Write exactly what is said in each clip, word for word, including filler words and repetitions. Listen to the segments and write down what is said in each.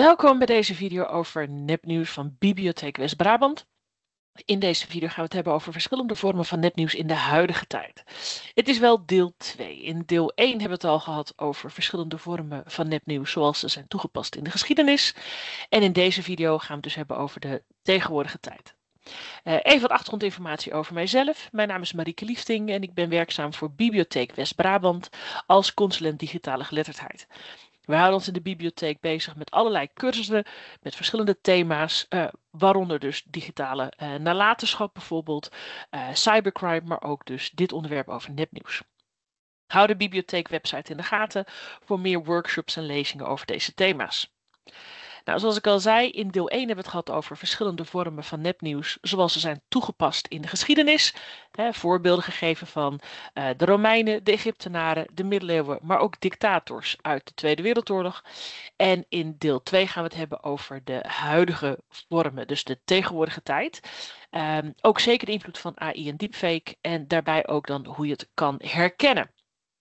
Welkom bij deze video over nepnieuws van Bibliotheek West-Brabant. In deze video gaan we het hebben over verschillende vormen van nepnieuws in de huidige tijd. Het is wel deel twee. In deel één hebben we het al gehad over verschillende vormen van nepnieuws zoals ze zijn toegepast in de geschiedenis. En in deze video gaan we het dus hebben over de tegenwoordige tijd. Uh, even wat achtergrondinformatie over mijzelf. Mijn naam is Marieke Liefting en ik ben werkzaam voor Bibliotheek West-Brabant als consulent digitale geletterdheid. We houden ons in de bibliotheek bezig met allerlei cursussen, met verschillende thema's, uh, waaronder dus digitale uh, nalatenschap bijvoorbeeld, uh, cybercrime, maar ook dus dit onderwerp over nepnieuws. Hou de bibliotheekwebsite in de gaten voor meer workshops en lezingen over deze thema's. Nou, zoals ik al zei, in deel één hebben we het gehad over verschillende vormen van nepnieuws, zoals ze zijn toegepast in de geschiedenis. Hè, voorbeelden gegeven van uh, de Romeinen, de Egyptenaren, de middeleeuwen, maar ook dictators uit de Tweede Wereldoorlog. En in deel twee gaan we het hebben over de huidige vormen, dus de tegenwoordige tijd. Um, ook zeker de invloed van A I en deepfake en daarbij ook dan hoe je het kan herkennen.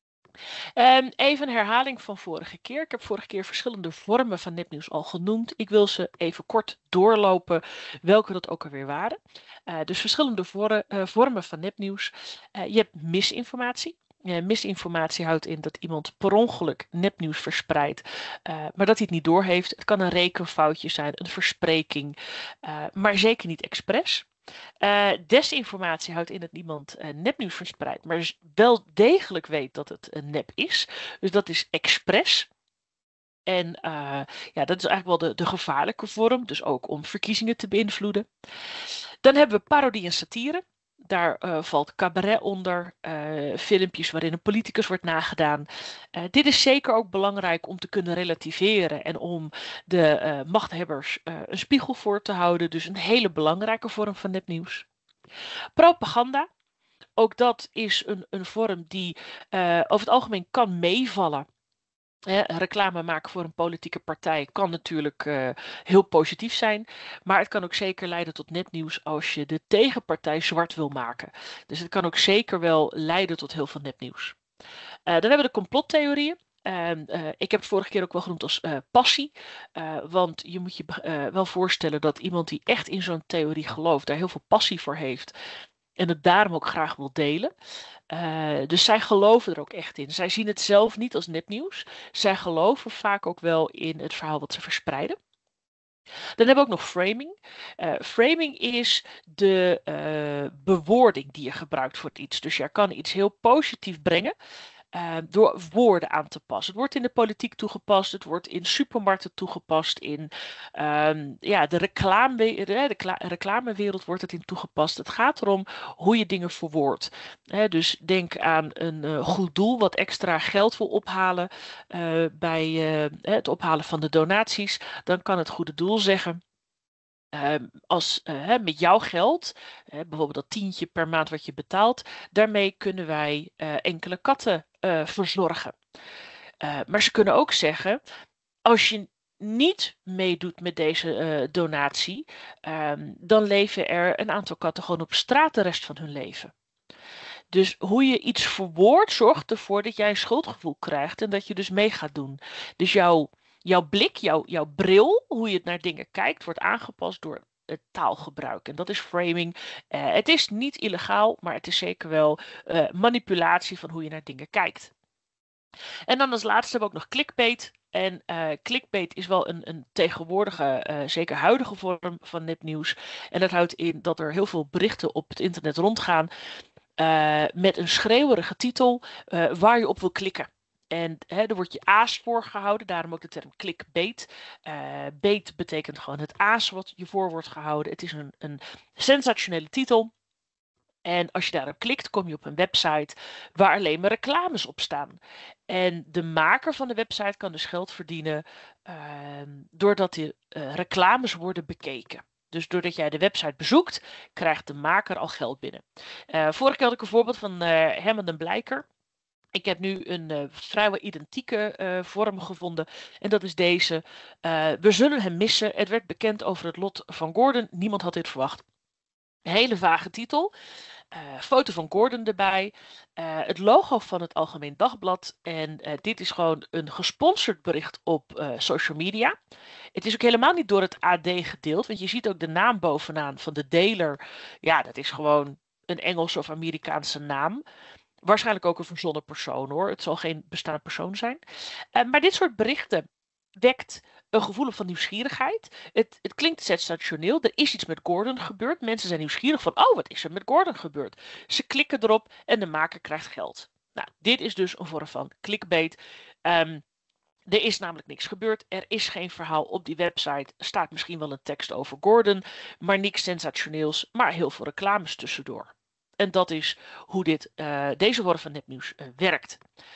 Um, even een herhaling van vorige keer. Ik heb vorige keer verschillende vormen van nepnieuws al genoemd. Ik wil ze even kort doorlopen, welke dat ook alweer waren. Uh, dus verschillende vor uh, vormen van nepnieuws. Uh, je hebt misinformatie. Uh, misinformatie houdt in dat iemand per ongeluk nepnieuws verspreidt, uh, maar dat hij het niet doorheeft. Het kan een rekenfoutje zijn, een verspreking, uh, maar zeker niet expres. Uh, desinformatie houdt in dat iemand uh, nepnieuws verspreidt, maar wel degelijk weet dat het een nep is. Dus dat is expres. En uh, ja, dat is eigenlijk wel de, de gevaarlijke vorm, dus ook om verkiezingen te beïnvloeden. Dan hebben we parodie en satire. Daar uh, valt cabaret onder, uh, filmpjes waarin een politicus wordt nagedaan. Uh, dit is zeker ook belangrijk om te kunnen relativeren en om de uh, machthebbers uh, een spiegel voor te houden. Dus een hele belangrijke vorm van nepnieuws. Propaganda. Ook dat is een, een vorm die uh, over het algemeen kan meevallen. He, reclame maken voor een politieke partij kan natuurlijk uh, heel positief zijn, maar het kan ook zeker leiden tot nepnieuws als je de tegenpartij zwart wil maken. Dus het kan ook zeker wel leiden tot heel veel nepnieuws. Uh, dan hebben we de complottheorieën. Uh, uh, ik heb het vorige keer ook wel genoemd als uh, passie, uh, want je moet je uh, wel voorstellen dat iemand die echt in zo'n theorie gelooft, daar heel veel passie voor heeft en het daarom ook graag wil delen. Uh, dus zij geloven er ook echt in. Zij zien het zelf niet als nepnieuws. Zij geloven vaak ook wel in het verhaal wat ze verspreiden. Dan hebben we ook nog framing. Uh, framing is de uh, bewoording die je gebruikt voor iets. Dus je kan iets heel positief brengen. Uh, door woorden aan te passen. Het wordt in de politiek toegepast, het wordt in supermarkten toegepast, in um, ja, de, reclame, de reclamewereld wordt het in toegepast. Het gaat erom hoe je dingen verwoordt. He, dus denk aan een uh, goed doel wat extra geld wil ophalen uh, bij uh, het ophalen van de donaties. Dan kan het goede doel zeggen: Uh, als uh, hè, met jouw geld, uh, bijvoorbeeld dat tientje per maand wat je betaalt, daarmee kunnen wij uh, enkele katten uh, verzorgen. Uh, maar ze kunnen ook zeggen, als je niet meedoet met deze uh, donatie, um, dan leven er een aantal katten gewoon op straat de rest van hun leven. Dus hoe je iets verwoordt, zorgt ervoor dat jij een schuldgevoel krijgt en dat je dus mee gaat doen. Dus jouw Jouw blik, jouw, jouw bril, hoe je het naar dingen kijkt, wordt aangepast door het taalgebruik. En dat is framing. Uh, het is niet illegaal, maar het is zeker wel uh, manipulatie van hoe je naar dingen kijkt. En dan als laatste hebben we ook nog clickbait. En uh, clickbait is wel een, een tegenwoordige, uh, zeker huidige vorm van nepnieuws. En dat houdt in dat er heel veel berichten op het internet rondgaan uh, met een schreeuwerige titel uh, waar je op wil klikken. En hè, er wordt je aas voor gehouden, daarom ook de term clickbait. Uh, bait betekent gewoon het aas wat je voor wordt gehouden. Het is een, een sensationele titel. En als je daarop klikt, kom je op een website waar alleen maar reclames op staan. En de maker van de website kan dus geld verdienen uh, doordat de uh, reclames worden bekeken. Dus doordat jij de website bezoekt, krijgt de maker al geld binnen. Uh, vorige keer had ik een voorbeeld van uh, Herman den Blijker. Ik heb nu een uh, vrijwel identieke uh, vorm gevonden en dat is deze. Uh, we zullen hem missen. Het werd bekend over het lot van Gordon. Niemand had dit verwacht. Hele vage titel. Uh, foto van Gordon erbij. Uh, het logo van het Algemeen Dagblad. En uh, dit is gewoon een gesponsord bericht op uh, social media. Het is ook helemaal niet door het A D gedeeld. Want je ziet ook de naam bovenaan van de deler. Ja, dat is gewoon een Engelse of Amerikaanse naam. Waarschijnlijk ook een verzonnen persoon hoor. Het zal geen bestaande persoon zijn. Uh, maar dit soort berichten wekt een gevoel van nieuwsgierigheid. Het, het klinkt sensationeel. Er is iets met Gordon gebeurd. Mensen zijn nieuwsgierig van, oh, wat is er met Gordon gebeurd? Ze klikken erop en de maker krijgt geld. Nou, dit is dus een vorm van clickbait. Um, er is namelijk niks gebeurd. Er is geen verhaal op die website. Er staat misschien wel een tekst over Gordon, maar niks sensationeels, maar heel veel reclames tussendoor. En dat is hoe dit, uh, deze vorm van nepnieuws uh, werkt.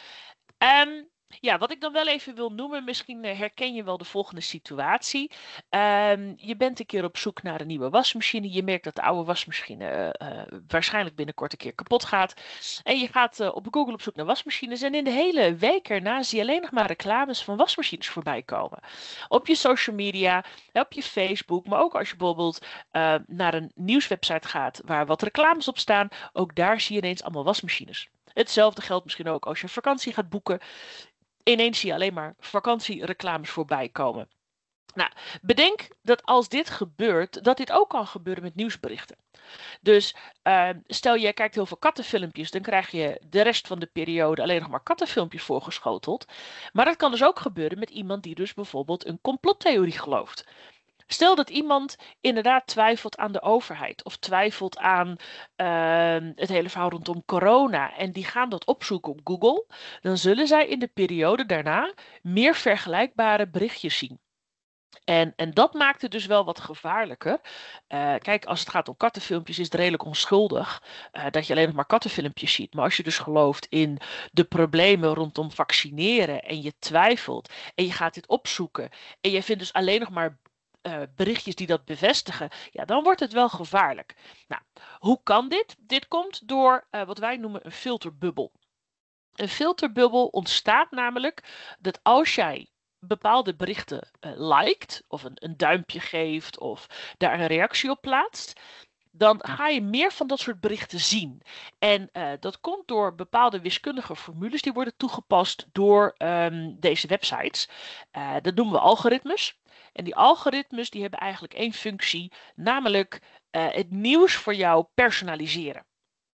Um, ja, wat ik dan wel even wil noemen, misschien uh, herken je wel de volgende situatie. Um, je bent een keer op zoek naar een nieuwe wasmachine. Je merkt dat de oude wasmachine uh, uh, waarschijnlijk binnenkort een keer kapot gaat. En je gaat uh, op Google op zoek naar wasmachines. En in de hele week erna zie je alleen nog maar reclames van wasmachines voorbij komen. Op je social media, op je Facebook, maar ook als je bijvoorbeeld uh, naar een nieuwswebsite gaat waar wat reclames op staan. Ook daar zie je ineens allemaal wasmachines. Hetzelfde geldt misschien ook als je vakantie gaat boeken. Ineens zie je alleen maar vakantiereclames voorbij komen. Nou, bedenk dat als dit gebeurt, dat dit ook kan gebeuren met nieuwsberichten. Dus uh, stel je kijkt heel veel kattenfilmpjes, dan krijg je de rest van de periode alleen nog maar kattenfilmpjes voorgeschoteld. Maar dat kan dus ook gebeuren met iemand die dus bijvoorbeeld een complottheorie gelooft. Stel dat iemand inderdaad twijfelt aan de overheid of twijfelt aan uh, het hele verhaal rondom corona en die gaan dat opzoeken op Google, dan zullen zij in de periode daarna meer vergelijkbare berichtjes zien. En, en dat maakt het dus wel wat gevaarlijker. Uh, kijk, als het gaat om kattenfilmpjes is het redelijk onschuldig uh, dat je alleen nog maar kattenfilmpjes ziet. Maar als je dus gelooft in de problemen rondom vaccineren en je twijfelt en je gaat dit opzoeken en je vindt dus alleen nog maar Uh, berichtjes die dat bevestigen, ja, dan wordt het wel gevaarlijk. Nou, hoe kan dit? Dit komt door uh, wat wij noemen een filterbubbel. Een filterbubbel ontstaat namelijk dat als jij bepaalde berichten uh, liked, of een, een duimpje geeft, of daar een reactie op plaatst, dan ga je meer van dat soort berichten zien. En uh, dat komt door bepaalde wiskundige formules die worden toegepast door um, deze websites. Uh, dat noemen we algoritmes. En die algoritmes die hebben eigenlijk één functie, namelijk uh, het nieuws voor jou personaliseren.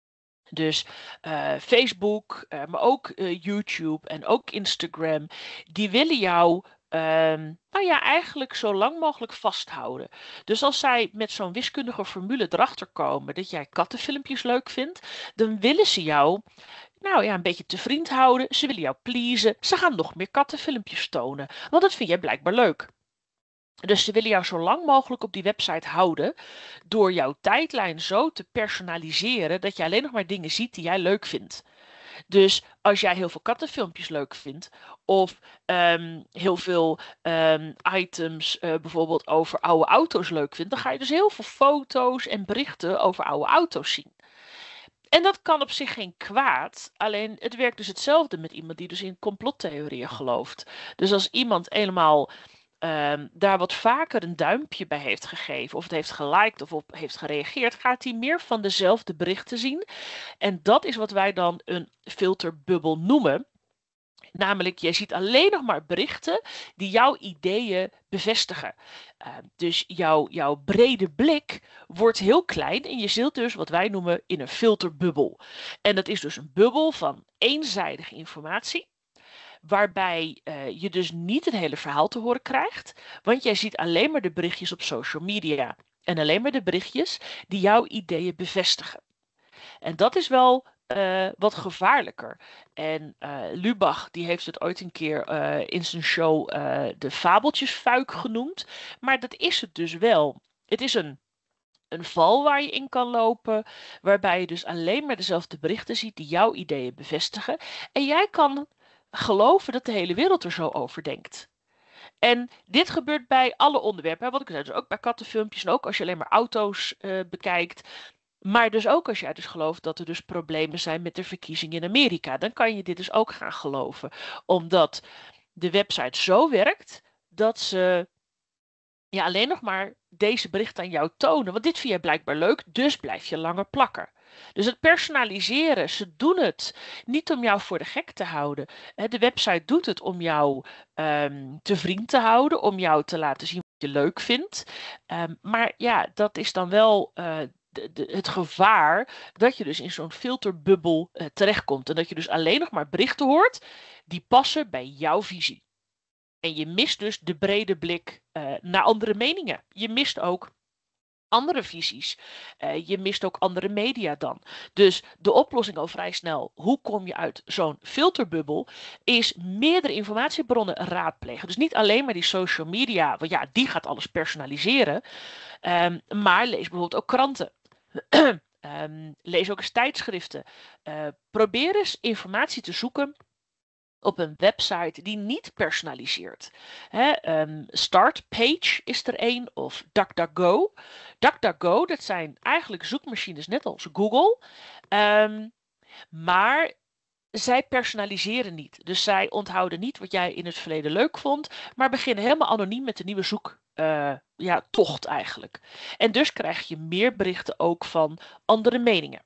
Dus uh, Facebook, uh, maar ook uh, YouTube en ook Instagram, die willen jou Um, nou ja, eigenlijk zo lang mogelijk vasthouden. Dus als zij met zo'n wiskundige formule erachter komen dat jij kattenfilmpjes leuk vindt, dan willen ze jou, nou ja, een beetje te vriend houden. Ze willen jou pleasen. Ze gaan nog meer kattenfilmpjes tonen, want dat vind jij blijkbaar leuk. Dus ze willen jou zo lang mogelijk op die website houden door jouw tijdlijn zo te personaliseren dat je alleen nog maar dingen ziet die jij leuk vindt. Dus als jij heel veel kattenfilmpjes leuk vindt of um, heel veel um, items uh, bijvoorbeeld over oude auto's leuk vindt, dan ga je dus heel veel foto's en berichten over oude auto's zien. En dat kan op zich geen kwaad, alleen het werkt dus hetzelfde met iemand die dus in complottheorieën gelooft. Dus als iemand helemaal Um, daar wat vaker een duimpje bij heeft gegeven, of het heeft geliked of op heeft gereageerd, gaat hij meer van dezelfde berichten zien. En dat is wat wij dan een filterbubbel noemen. Namelijk, je ziet alleen nog maar berichten die jouw ideeën bevestigen. Uh, dus jouw, jouw brede blik wordt heel klein en je zit dus wat wij noemen in een filterbubbel. En dat is dus een bubbel van eenzijdige informatie. Waarbij uh, je dus niet het hele verhaal te horen krijgt. Want jij ziet alleen maar de berichtjes op social media. En alleen maar de berichtjes die jouw ideeën bevestigen. En dat is wel uh, wat gevaarlijker. En uh, Lubach die heeft het ooit een keer uh, in zijn show uh, de fabeltjesfuik genoemd. Maar dat is het dus wel. Het is een Een val waar je in kan lopen, waarbij je dus alleen maar dezelfde berichten ziet die jouw ideeën bevestigen. En jij kan geloven dat de hele wereld er zo over denkt. En dit gebeurt bij alle onderwerpen. Hè? Wat ik zei, dus ook bij kattenfilmpjes en ook als je alleen maar auto's uh, bekijkt. Maar dus ook als jij dus gelooft dat er dus problemen zijn met de verkiezingen in Amerika. Dan kan je dit dus ook gaan geloven. Omdat de website zo werkt dat ze ja, alleen nog maar deze bericht aan jou tonen, want dit vind jij blijkbaar leuk, dus blijf je langer plakken. Dus het personaliseren, ze doen het niet om jou voor de gek te houden. De website doet het om jou um, te vriend te houden, om jou te laten zien wat je leuk vindt. Um, maar ja, dat is dan wel uh, de, de, het gevaar dat je dus in zo'n filterbubbel uh, terechtkomt. En dat je dus alleen nog maar berichten hoort die passen bij jouw visie. En je mist dus de brede blik uh, naar andere meningen. Je mist ook andere visies. Uh, je mist ook andere media dan. Dus de oplossing al vrij snel, hoe kom je uit zo'n filterbubbel, is meerdere informatiebronnen raadplegen. Dus niet alleen maar die social media, want ja, die gaat alles personaliseren. Um, maar lees bijvoorbeeld ook kranten. um, lees ook eens tijdschriften. Uh, probeer eens informatie te zoeken op een website die niet personaliseert. Hè, um, Startpage is er één, of DuckDuckGo. DuckDuckGo, dat zijn eigenlijk zoekmachines net als Google. Um, maar zij personaliseren niet. Dus zij onthouden niet wat jij in het verleden leuk vond, maar beginnen helemaal anoniem met een nieuwe zoek. Uh, ja, tocht eigenlijk. En dus krijg je meer berichten ook van andere meningen.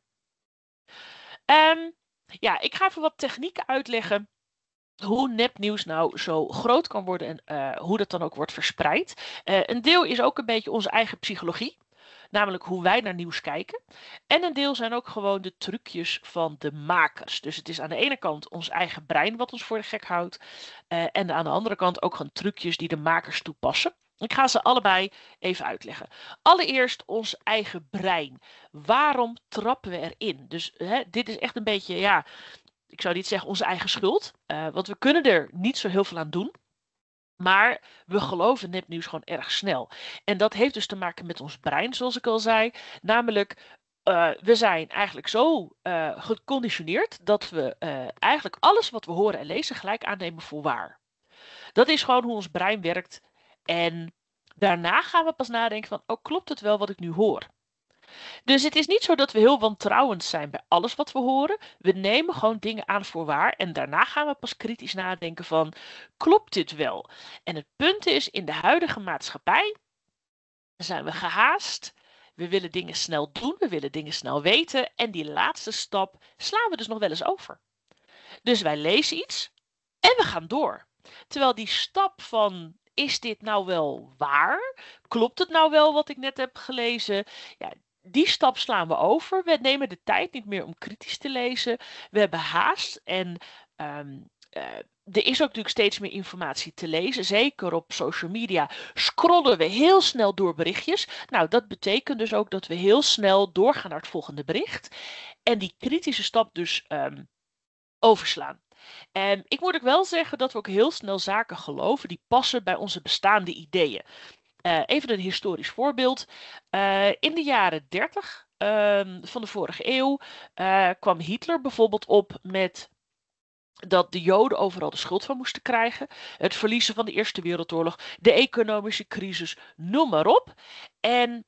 Um, ja, ik ga even wat technieken uitleggen hoe nepnieuws nou zo groot kan worden en uh, hoe dat dan ook wordt verspreid. Uh, een deel is ook een beetje onze eigen psychologie, namelijk hoe wij naar nieuws kijken. En een deel zijn ook gewoon de trucjes van de makers. Dus het is aan de ene kant ons eigen brein wat ons voor de gek houdt. Uh, en aan de andere kant ook gewoon trucjes die de makers toepassen. Ik ga ze allebei even uitleggen. Allereerst ons eigen brein. Waarom trappen we erin? Dus hè, dit is echt een beetje, ja, ik zou niet zeggen onze eigen schuld, uh, want we kunnen er niet zo heel veel aan doen. Maar we geloven nepnieuws gewoon erg snel. En dat heeft dus te maken met ons brein, zoals ik al zei. Namelijk, uh, we zijn eigenlijk zo uh, geconditioneerd dat we uh, eigenlijk alles wat we horen en lezen gelijk aannemen voor waar. Dat is gewoon hoe ons brein werkt. En daarna gaan we pas nadenken van, oh, klopt het wel wat ik nu hoor? Dus het is niet zo dat we heel wantrouwend zijn bij alles wat we horen. We nemen gewoon dingen aan voor waar en daarna gaan we pas kritisch nadenken van, klopt dit wel? En het punt is, in de huidige maatschappij zijn we gehaast. We willen dingen snel doen, we willen dingen snel weten en die laatste stap slaan we dus nog wel eens over. Dus wij lezen iets en we gaan door. Terwijl die stap van, is dit nou wel waar? Klopt het nou wel wat ik net heb gelezen? Ja, die stap slaan we over. We nemen de tijd niet meer om kritisch te lezen. We hebben haast en um, uh, er is ook natuurlijk steeds meer informatie te lezen. Zeker op social media scrollen we heel snel door berichtjes. Nou, dat betekent dus ook dat we heel snel doorgaan naar het volgende bericht. En die kritische stap dus um, overslaan. En ik moet ook wel zeggen dat we ook heel snel zaken geloven die passen bij onze bestaande ideeën. Uh, even een historisch voorbeeld. Uh, in de jaren dertig uh, van de vorige eeuw uh, kwam Hitler bijvoorbeeld op met dat de Joden overal de schuld van moesten krijgen. Het verliezen van de Eerste Wereldoorlog, de economische crisis, noem maar op. En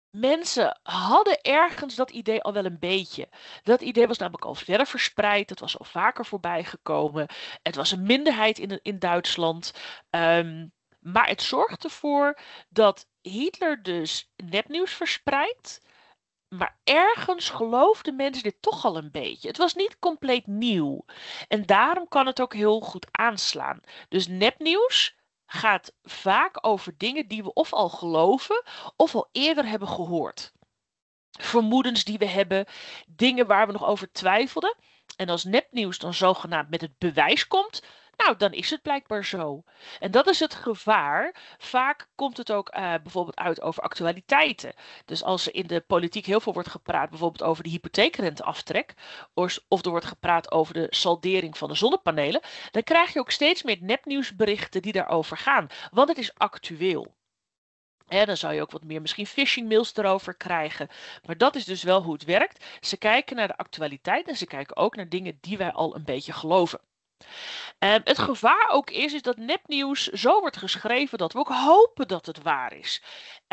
mensen hadden ergens dat idee al wel een beetje. Dat idee was namelijk al verder verspreid. Het was al vaker voorbij gekomen. Het was een minderheid in, in Duitsland. Um, maar het zorgt ervoor dat Hitler dus nepnieuws verspreidt. Maar ergens geloofden mensen dit toch al een beetje. Het was niet compleet nieuw. En daarom kan het ook heel goed aanslaan. Dus nepnieuws gaat vaak over dingen die we of al geloven of al eerder hebben gehoord. Vermoedens die we hebben, dingen waar we nog over twijfelden. En als nepnieuws dan zogenaamd met het bewijs komt, nou, dan is het blijkbaar zo. En dat is het gevaar. Vaak komt het ook uh, bijvoorbeeld uit over actualiteiten. Dus als er in de politiek heel veel wordt gepraat, bijvoorbeeld over de hypotheekrenteaftrek, of, of er wordt gepraat over de saldering van de zonnepanelen, dan krijg je ook steeds meer nepnieuwsberichten die daarover gaan. Want het is actueel. En dan zou je ook wat meer misschien phishing mails erover krijgen. Maar dat is dus wel hoe het werkt. Ze kijken naar de actualiteit en ze kijken ook naar dingen die wij al een beetje geloven. Um, het gevaar ook is, is dat nepnieuws zo wordt geschreven dat we ook hopen dat het waar is.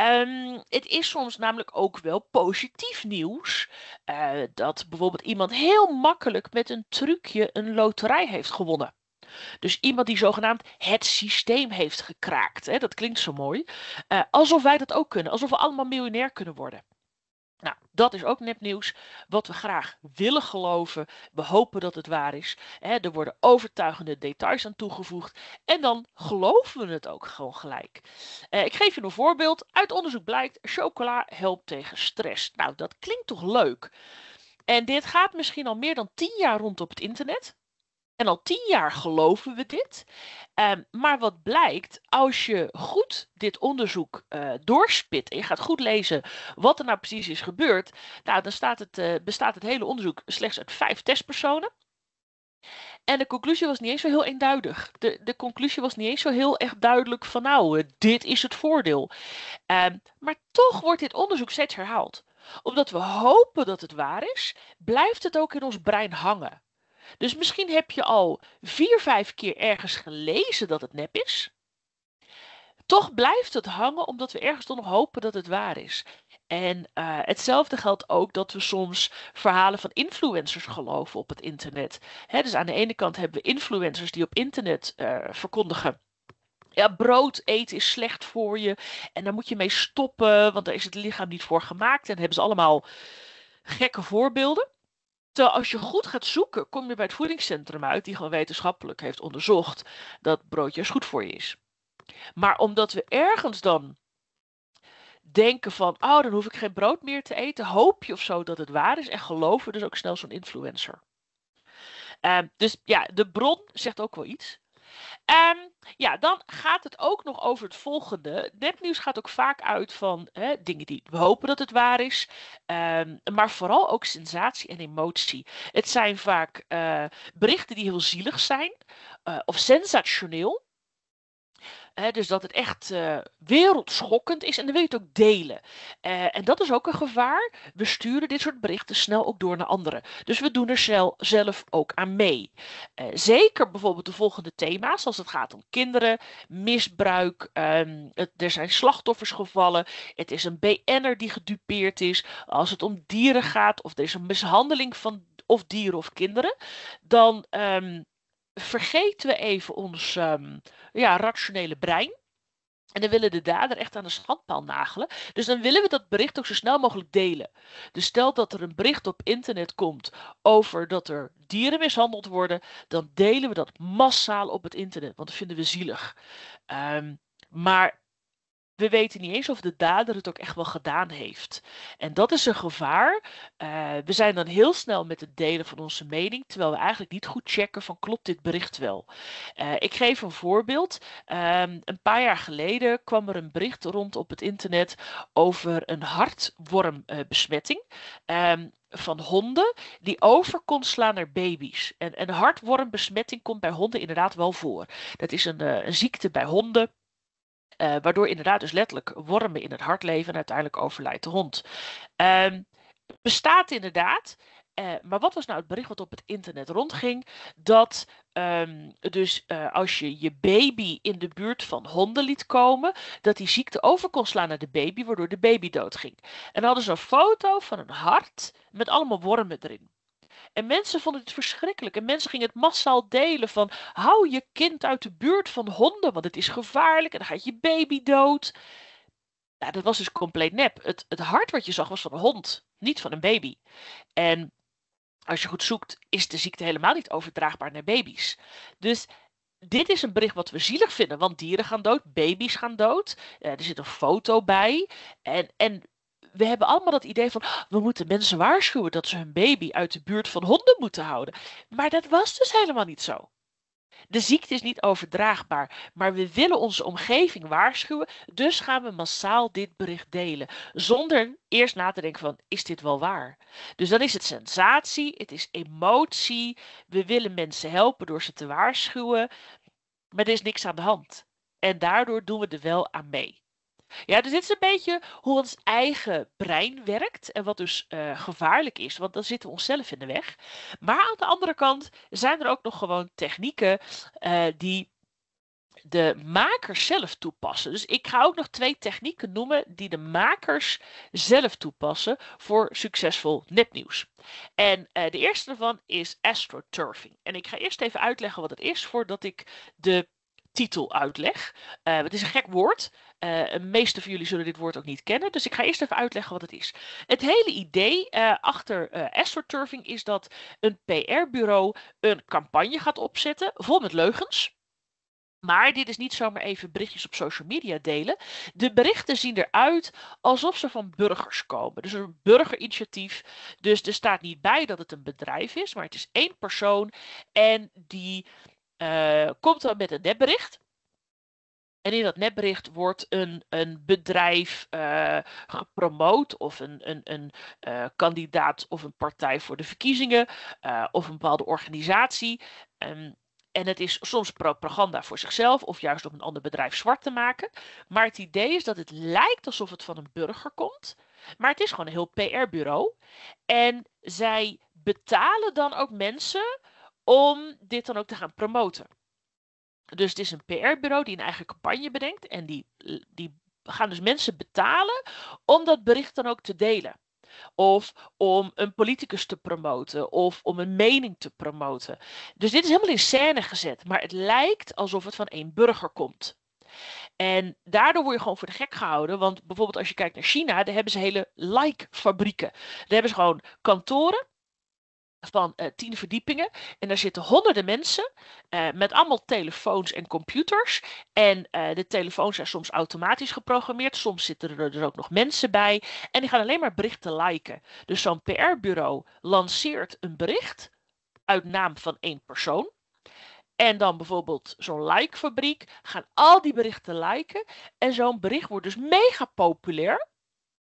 Um, het is soms namelijk ook wel positief nieuws. Uh, dat bijvoorbeeld iemand heel makkelijk met een trucje een loterij heeft gewonnen. Dus iemand die zogenaamd het systeem heeft gekraakt. Hè? Dat klinkt zo mooi. Uh, alsof wij dat ook kunnen. Alsof we allemaal miljonair kunnen worden. Nou, dat is ook nepnieuws. Wat we graag willen geloven. We hopen dat het waar is. Hè? Er worden overtuigende details aan toegevoegd. En dan geloven we het ook gewoon gelijk. Uh, ik geef je een voorbeeld. Uit onderzoek blijkt, chocola helpt tegen stress. Nou, dat klinkt toch leuk. En dit gaat misschien al meer dan tien jaar rond op het internet. En al tien jaar geloven we dit. Um, maar wat blijkt, als je goed dit onderzoek uh, doorspit en je gaat goed lezen wat er nou precies is gebeurd, nou, dan staat het, uh, bestaat het hele onderzoek slechts uit vijf testpersonen. En de conclusie was niet eens zo heel eenduidig. De, de conclusie was niet eens zo heel erg duidelijk van nou, uh, dit is het voordeel. Um, maar toch wordt dit onderzoek steeds herhaald. Omdat we hopen dat het waar is, blijft het ook in ons brein hangen. Dus misschien heb je al vier, vijf keer ergens gelezen dat het nep is. Toch blijft het hangen omdat we ergens toch nog hopen dat het waar is. En uh, hetzelfde geldt ook dat we soms verhalen van influencers geloven op het internet. He, dus aan de ene kant hebben we influencers die op internet uh, verkondigen. Ja, brood eten is slecht voor je en daar moet je mee stoppen, want daar is het lichaam niet voor gemaakt. En dan hebben ze allemaal gekke voorbeelden. Terwijl als je goed gaat zoeken, kom je bij het voedingscentrum uit die gewoon wetenschappelijk heeft onderzocht dat brood juist goed voor je is. Maar omdat we ergens dan denken van, oh, dan hoef ik geen brood meer te eten, hoop je of zo dat het waar is en geloven dus ook snel zo'n influencer. Um, dus ja, de bron zegt ook wel iets. Um, ja, dan gaat het ook nog over het volgende. Nepnieuws gaat ook vaak uit van hè, dingen die we hopen dat het waar is. Um, maar vooral ook sensatie en emotie. Het zijn vaak uh, berichten die heel zielig zijn. Uh, of sensationeel. He, dus dat het echt uh, wereldschokkend is en dan wil je het ook delen. Uh, en dat is ook een gevaar. We sturen dit soort berichten snel ook door naar anderen. Dus we doen er zel- zelf ook aan mee. Uh, zeker bijvoorbeeld de volgende thema's als het gaat om kinderen, misbruik. Um, het, er zijn slachtoffers gevallen. Het is een B N'er die gedupeerd is. Als het om dieren gaat of er is een mishandeling van of dieren of kinderen. Dan... Um, vergeten we even ons um, ja, rationele brein. En dan willen de dader echt aan de schandpaal nagelen. Dus dan willen we dat bericht ook zo snel mogelijk delen. Dus stel dat er een bericht op internet komt over dat er dieren mishandeld worden. Dan delen we dat massaal op het internet. Want dat vinden we zielig. Um, maar... We weten niet eens of de dader het ook echt wel gedaan heeft. En dat is een gevaar. Uh, we zijn dan heel snel met het delen van onze mening, terwijl we eigenlijk niet goed checken van klopt dit bericht wel. Uh, ik geef een voorbeeld. Um, een paar jaar geleden kwam er een bericht rond op het internet over een hartwormbesmetting. Um, van honden die over kon slaan naar baby's. En een hartwormbesmetting komt bij honden inderdaad wel voor. Dat is een, uh, een ziekte bij honden. Uh, waardoor inderdaad dus letterlijk wormen in het hart leven en uiteindelijk overlijdt de hond. Um, bestaat inderdaad. Uh, maar wat was nou het bericht wat op het internet rondging? Dat um, dus uh, als je je baby in de buurt van honden liet komen, dat die ziekte over kon slaan naar de baby, waardoor de baby doodging. En dan hadden ze een foto van een hart met allemaal wormen erin. En mensen vonden het verschrikkelijk. En mensen gingen het massaal delen van... hou je kind uit de buurt van honden, want het is gevaarlijk. En dan gaat je baby dood. Nou, dat was dus compleet nep. Het, het hart wat je zag was van een hond, niet van een baby. En als je goed zoekt, is de ziekte helemaal niet overdraagbaar naar baby's. Dus... dit is een bericht wat we zielig vinden, want dieren gaan dood, baby's gaan dood. Uh, er zit een foto bij. En... en we hebben allemaal dat idee van, we moeten mensen waarschuwen dat ze hun baby uit de buurt van honden moeten houden. Maar dat was dus helemaal niet zo. De ziekte is niet overdraagbaar, maar we willen onze omgeving waarschuwen, dus gaan we massaal dit bericht delen. Zonder eerst na te denken van, is dit wel waar? Dus dan is het sensatie, het is emotie, we willen mensen helpen door ze te waarschuwen, maar er is niks aan de hand. En daardoor doen we er wel aan mee. Ja, dus dit is een beetje hoe ons eigen brein werkt en wat dus uh, gevaarlijk is, want dan zitten we onszelf in de weg. Maar aan de andere kant zijn er ook nog gewoon technieken uh, die de makers zelf toepassen. Dus ik ga ook nog twee technieken noemen die de makers zelf toepassen voor succesvol nepnieuws. En uh, de eerste daarvan is astroturfing. En ik ga eerst even uitleggen wat het is voordat ik de titel uitleg. Uh, het is een gek woord. Uh, de meeste van jullie zullen dit woord ook niet kennen. Dus ik ga eerst even uitleggen wat het is. Het hele idee uh, achter uh, astroturfing is dat een P R-bureau een campagne gaat opzetten vol met leugens. Maar dit is niet zomaar even berichtjes op social media delen. De berichten zien eruit alsof ze van burgers komen. Dus een burgerinitiatief. Dus er staat niet bij dat het een bedrijf is, maar het is één persoon. En die uh, komt dan met een nepbericht. En in dat nepbericht wordt een, een bedrijf uh, gepromoot of een, een, een uh, kandidaat of een partij voor de verkiezingen uh, of een bepaalde organisatie. Um, En het is soms propaganda voor zichzelf of juist om een ander bedrijf zwart te maken. Maar het idee is dat het lijkt alsof het van een burger komt. Maar het is gewoon een heel P R-bureau. En zij betalen dan ook mensen om dit dan ook te gaan promoten. Dus het is een P R-bureau die een eigen campagne bedenkt. En die, die gaan dus mensen betalen om dat bericht dan ook te delen. Of om een politicus te promoten. Of om een mening te promoten. Dus dit is helemaal in scène gezet. Maar het lijkt alsof het van één burger komt. En daardoor word je gewoon voor de gek gehouden. Want bijvoorbeeld als je kijkt naar China. Daar hebben ze hele like-fabrieken. Daar hebben ze gewoon kantoren. Van uh, tien verdiepingen. En daar zitten honderden mensen. Uh, met allemaal telefoons en computers. En uh, de telefoons zijn soms automatisch geprogrammeerd. Soms zitten er dus ook nog mensen bij. En die gaan alleen maar berichten liken. Dus zo'n P R-bureau lanceert een bericht. Uit naam van één persoon. En dan bijvoorbeeld zo'n like-fabriek. Gaan al die berichten liken. En zo'n bericht wordt dus mega populair.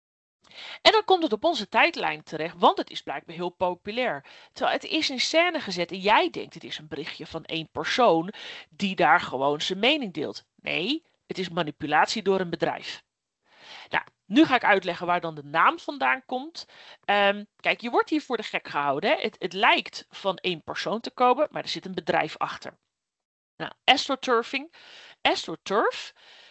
En dan komt het op onze tijdlijn terecht, want het is blijkbaar heel populair. Terwijl het is in scène gezet en jij denkt het is een berichtje van één persoon die daar gewoon zijn mening deelt. Nee, het is manipulatie door een bedrijf. Nou, nu ga ik uitleggen waar dan de naam vandaan komt. Um, kijk, je wordt hier voor de gek gehouden. Hè? Het, het lijkt van één persoon te komen, maar er zit een bedrijf achter. Nou, astroturfing. AstroTurf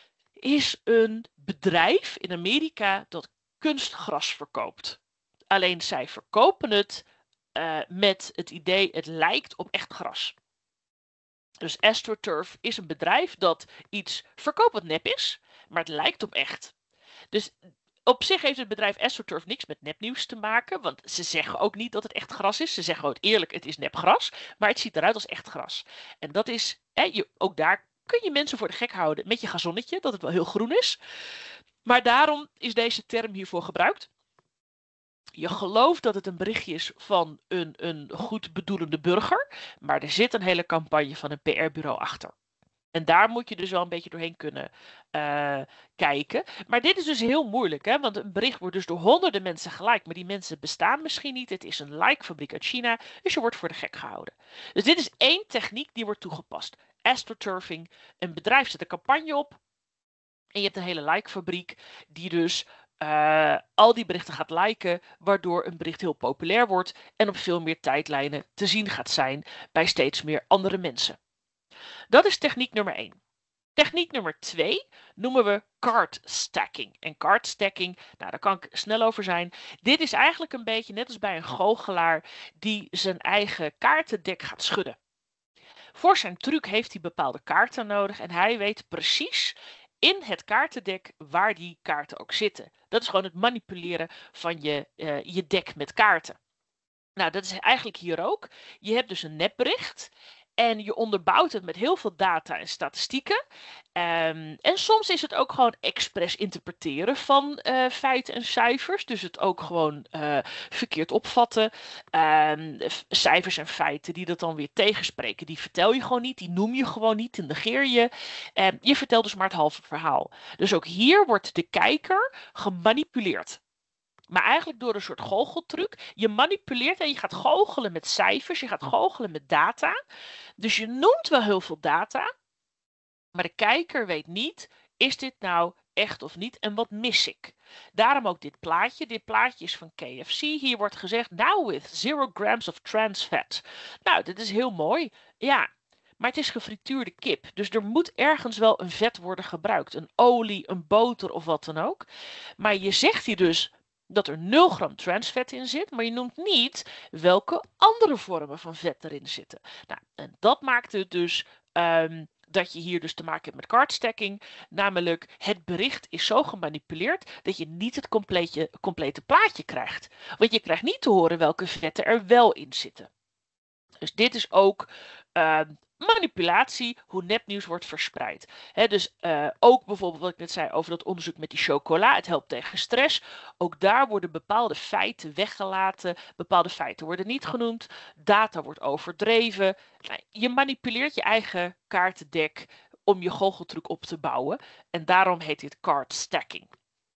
is een bedrijf in Amerika dat kunstgras verkoopt. Alleen zij verkopen het uh, met het idee het lijkt op echt gras. Dus AstroTurf is een bedrijf dat iets verkoopt wat nep is, maar het lijkt op echt. Dus op zich heeft het bedrijf AstroTurf niks met nepnieuws te maken, want ze zeggen ook niet dat het echt gras is. Ze zeggen gewoon eerlijk, het is nep gras, maar het ziet eruit als echt gras. En dat is, hè, je, ook daar kun je mensen voor de gek houden met je gazonnetje, dat het wel heel groen is. Maar daarom is deze term hiervoor gebruikt. Je gelooft dat het een berichtje is van een, een goed bedoelende burger, maar er zit een hele campagne van een P R-bureau achter. En daar moet je dus wel een beetje doorheen kunnen uh, kijken. Maar dit is dus heel moeilijk, hè? Want een bericht wordt dus door honderden mensen geliked, maar die mensen bestaan misschien niet. Het is een like-fabriek uit China, dus je wordt voor de gek gehouden. Dus dit is één techniek die wordt toegepast. AstroTurfing, een bedrijf zet een campagne op en je hebt een hele like-fabriek die dus uh, al die berichten gaat liken, waardoor een bericht heel populair wordt en op veel meer tijdlijnen te zien gaat zijn bij steeds meer andere mensen. Dat is techniek nummer één. Techniek nummer twee noemen we card stacking. En card stacking, nou daar kan ik snel over zijn. Dit is eigenlijk een beetje net als bij een goochelaar die zijn eigen kaartendek gaat schudden. Voor zijn truc heeft hij bepaalde kaarten nodig en hij weet precies in het kaartendek waar die kaarten ook zitten. Dat is gewoon het manipuleren van je, uh, je dek met kaarten. Nou, dat is eigenlijk hier ook. Je hebt dus een nepbericht. En je onderbouwt het met heel veel data en statistieken. Um, en soms is het ook gewoon expres interpreteren van uh, feiten en cijfers. Dus het ook gewoon uh, verkeerd opvatten. Um, cijfers en feiten die dat dan weer tegenspreken. Die vertel je gewoon niet, die noem je gewoon niet, die negeer je. Um, je vertelt dus maar het halve verhaal. Dus ook hier wordt de kijker gemanipuleerd. Maar eigenlijk door een soort goocheltruc. Je manipuleert en je gaat goochelen met cijfers. Je gaat goochelen met data. Dus je noemt wel heel veel data. Maar de kijker weet niet, is dit nou echt of niet? En wat mis ik? Daarom ook dit plaatje. Dit plaatje is van K F C. Hier wordt gezegd, now with zero grams of trans fat. Nou, dit is heel mooi. Ja, maar het is gefrituurde kip. Dus er moet ergens wel een vet worden gebruikt. Een olie, een boter of wat dan ook. Maar je zegt hier dus dat er nul gram transvet in zit, maar je noemt niet welke andere vormen van vet erin zitten. Nou, en dat maakt het dus um, dat je hier dus te maken hebt met card stacking. Namelijk, het bericht is zo gemanipuleerd dat je niet het complete, complete plaatje krijgt. Want je krijgt niet te horen welke vetten er wel in zitten. Dus dit is ook uh, manipulatie, hoe nepnieuws wordt verspreid. He, dus uh, ook bijvoorbeeld wat ik net zei over dat onderzoek met die chocola. Het helpt tegen stress. Ook daar worden bepaalde feiten weggelaten. Bepaalde feiten worden niet genoemd. Data wordt overdreven. Nou, je manipuleert je eigen kaartendek om je goocheltruc op te bouwen. En daarom heet dit card stacking.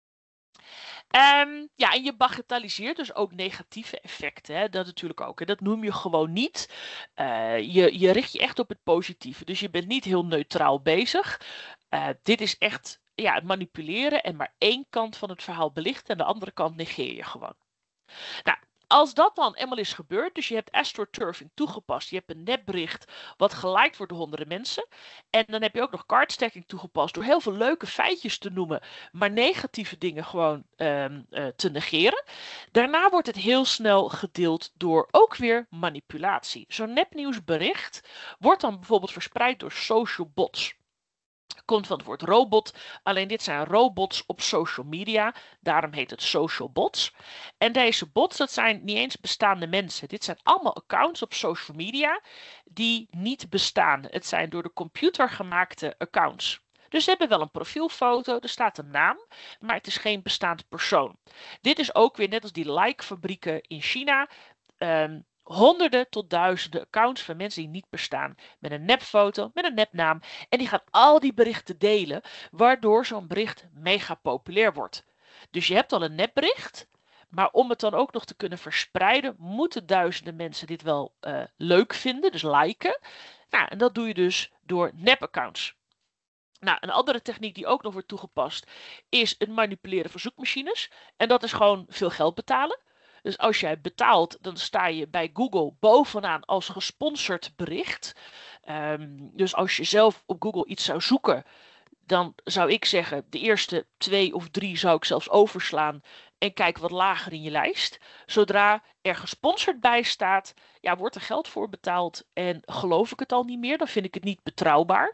Um, ja, en je bagatelliseert dus ook negatieve effecten. Hè? Dat natuurlijk ook. En dat noem je gewoon niet. Uh, je, je richt je echt op het positieve. Dus je bent niet heel neutraal bezig. Uh, dit is echt ja, het manipuleren en maar één kant van het verhaal belichten en de andere kant negeer je gewoon. Nou, als dat dan eenmaal is gebeurd, dus je hebt astroturfing toegepast, je hebt een nepbericht wat geliked wordt door honderden mensen, en dan heb je ook nog cardstacking toegepast door heel veel leuke feitjes te noemen, maar negatieve dingen gewoon um, uh, te negeren. Daarna wordt het heel snel gedeeld door ook weer manipulatie. Zo'n nepnieuwsbericht wordt dan bijvoorbeeld verspreid door social bots. Komt van het woord robot, alleen dit zijn robots op social media, daarom heet het social bots. En deze bots, dat zijn niet eens bestaande mensen. Dit zijn allemaal accounts op social media die niet bestaan. Het zijn door de computer gemaakte accounts. Dus ze hebben wel een profielfoto, er staat een naam, maar het is geen bestaand persoon. Dit is ook weer net als die like-fabrieken in China. Um, honderden tot duizenden accounts van mensen die niet bestaan. Met een nepfoto, met een nepnaam. En die gaan al die berichten delen, waardoor zo'n bericht mega populair wordt. Dus je hebt al een nepbericht, maar om het dan ook nog te kunnen verspreiden, moeten duizenden mensen dit wel uh, leuk vinden, dus liken. Nou, en dat doe je dus door nepaccounts. Nou, een andere techniek die ook nog wordt toegepast, is het manipuleren van zoekmachines. En dat is gewoon veel geld betalen. Dus als jij betaalt, dan sta je bij Google bovenaan als gesponsord bericht. Um, dus als je zelf op Google iets zou zoeken, dan zou ik zeggen, de eerste twee of drie zou ik zelfs overslaan en kijk wat lager in je lijst. Zodra er gesponsord bij staat, ja, wordt er geld voor betaald en geloof ik het al niet meer, dan vind ik het niet betrouwbaar.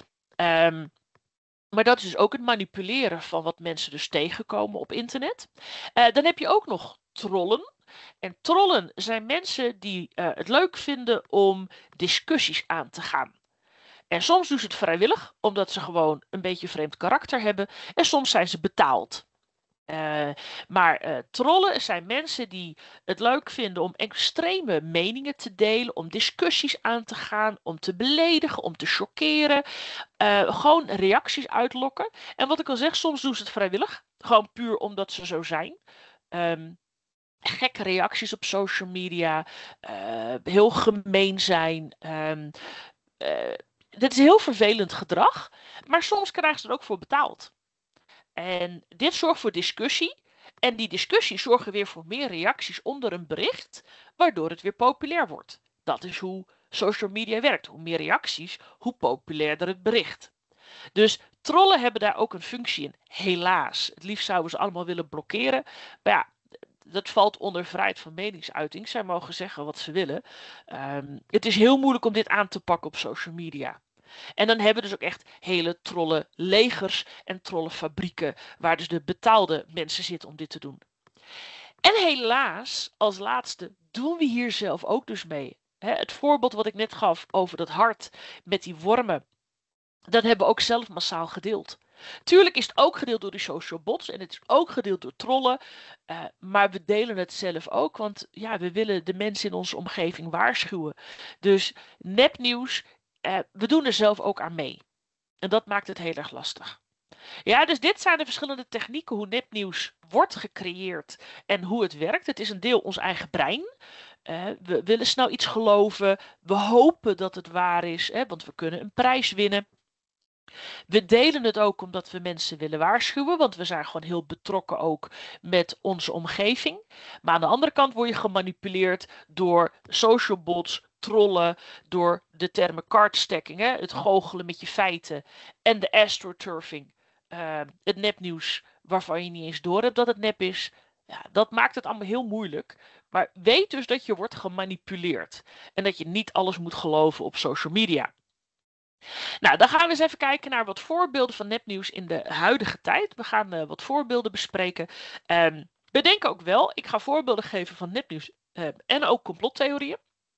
Um, Maar dat is dus ook het manipuleren van wat mensen dus tegenkomen op internet. Uh, dan heb je ook nog trollen. En trollen zijn mensen die uh, het leuk vinden om discussies aan te gaan. En soms doen ze het vrijwillig, omdat ze gewoon een beetje vreemd karakter hebben. En soms zijn ze betaald. Uh, maar uh, trollen zijn mensen die het leuk vinden om extreme meningen te delen, om discussies aan te gaan, om te beledigen, om te chockeren. Uh, gewoon reacties uitlokken. En wat ik al zeg, soms doen ze het vrijwillig. Gewoon puur omdat ze zo zijn. Um, gekke reacties op social media. Uh, heel gemeen zijn. Um, uh, dit is heel vervelend gedrag. Maar soms krijgen ze er ook voor betaald. En dit zorgt voor discussie. En die discussies zorgen weer voor meer reacties onder een bericht, waardoor het weer populair wordt. Dat is hoe social media werkt. Hoe meer reacties, hoe populairder het bericht. Dus trollen hebben daar ook een functie in. Helaas. Het liefst zouden ze allemaal willen blokkeren. Maar ja, dat valt onder vrijheid van meningsuiting. Zij mogen zeggen wat ze willen. Um, het is heel moeilijk om dit aan te pakken op social media. En dan hebben we dus ook echt hele trollenlegers en trollenfabrieken, waar dus de betaalde mensen zitten om dit te doen. En helaas, als laatste, doen we hier zelf ook dus mee. He, het voorbeeld wat ik net gaf over dat hart met die wormen, dat hebben we ook zelf massaal gedeeld. Tuurlijk is het ook gedeeld door de social bots en het is ook gedeeld door trollen, uh, maar we delen het zelf ook, want ja, we willen de mensen in onze omgeving waarschuwen. Dus nepnieuws, uh, we doen er zelf ook aan mee. En dat maakt het heel erg lastig. Ja, dus dit zijn de verschillende technieken hoe nepnieuws wordt gecreëerd en hoe het werkt. Het is een deel ons eigen brein. Uh, we willen snel iets geloven. We hopen dat het waar is, hè, want we kunnen een prijs winnen. We delen het ook omdat we mensen willen waarschuwen, want we zijn gewoon heel betrokken ook met onze omgeving. Maar aan de andere kant word je gemanipuleerd door social bots, trollen, door de termen cardstacking, hè, het goochelen met je feiten en de astroturfing, uh, het nepnieuws waarvan je niet eens door hebt dat het nep is. Ja, dat maakt het allemaal heel moeilijk. Maar weet dus dat je wordt gemanipuleerd en dat je niet alles moet geloven op social media. Nou, dan gaan we eens even kijken naar wat voorbeelden van nepnieuws in de huidige tijd. We gaan uh, wat voorbeelden bespreken. Um, bedenk ook wel, ik ga voorbeelden geven van nepnieuws uh, en ook complottheorieën.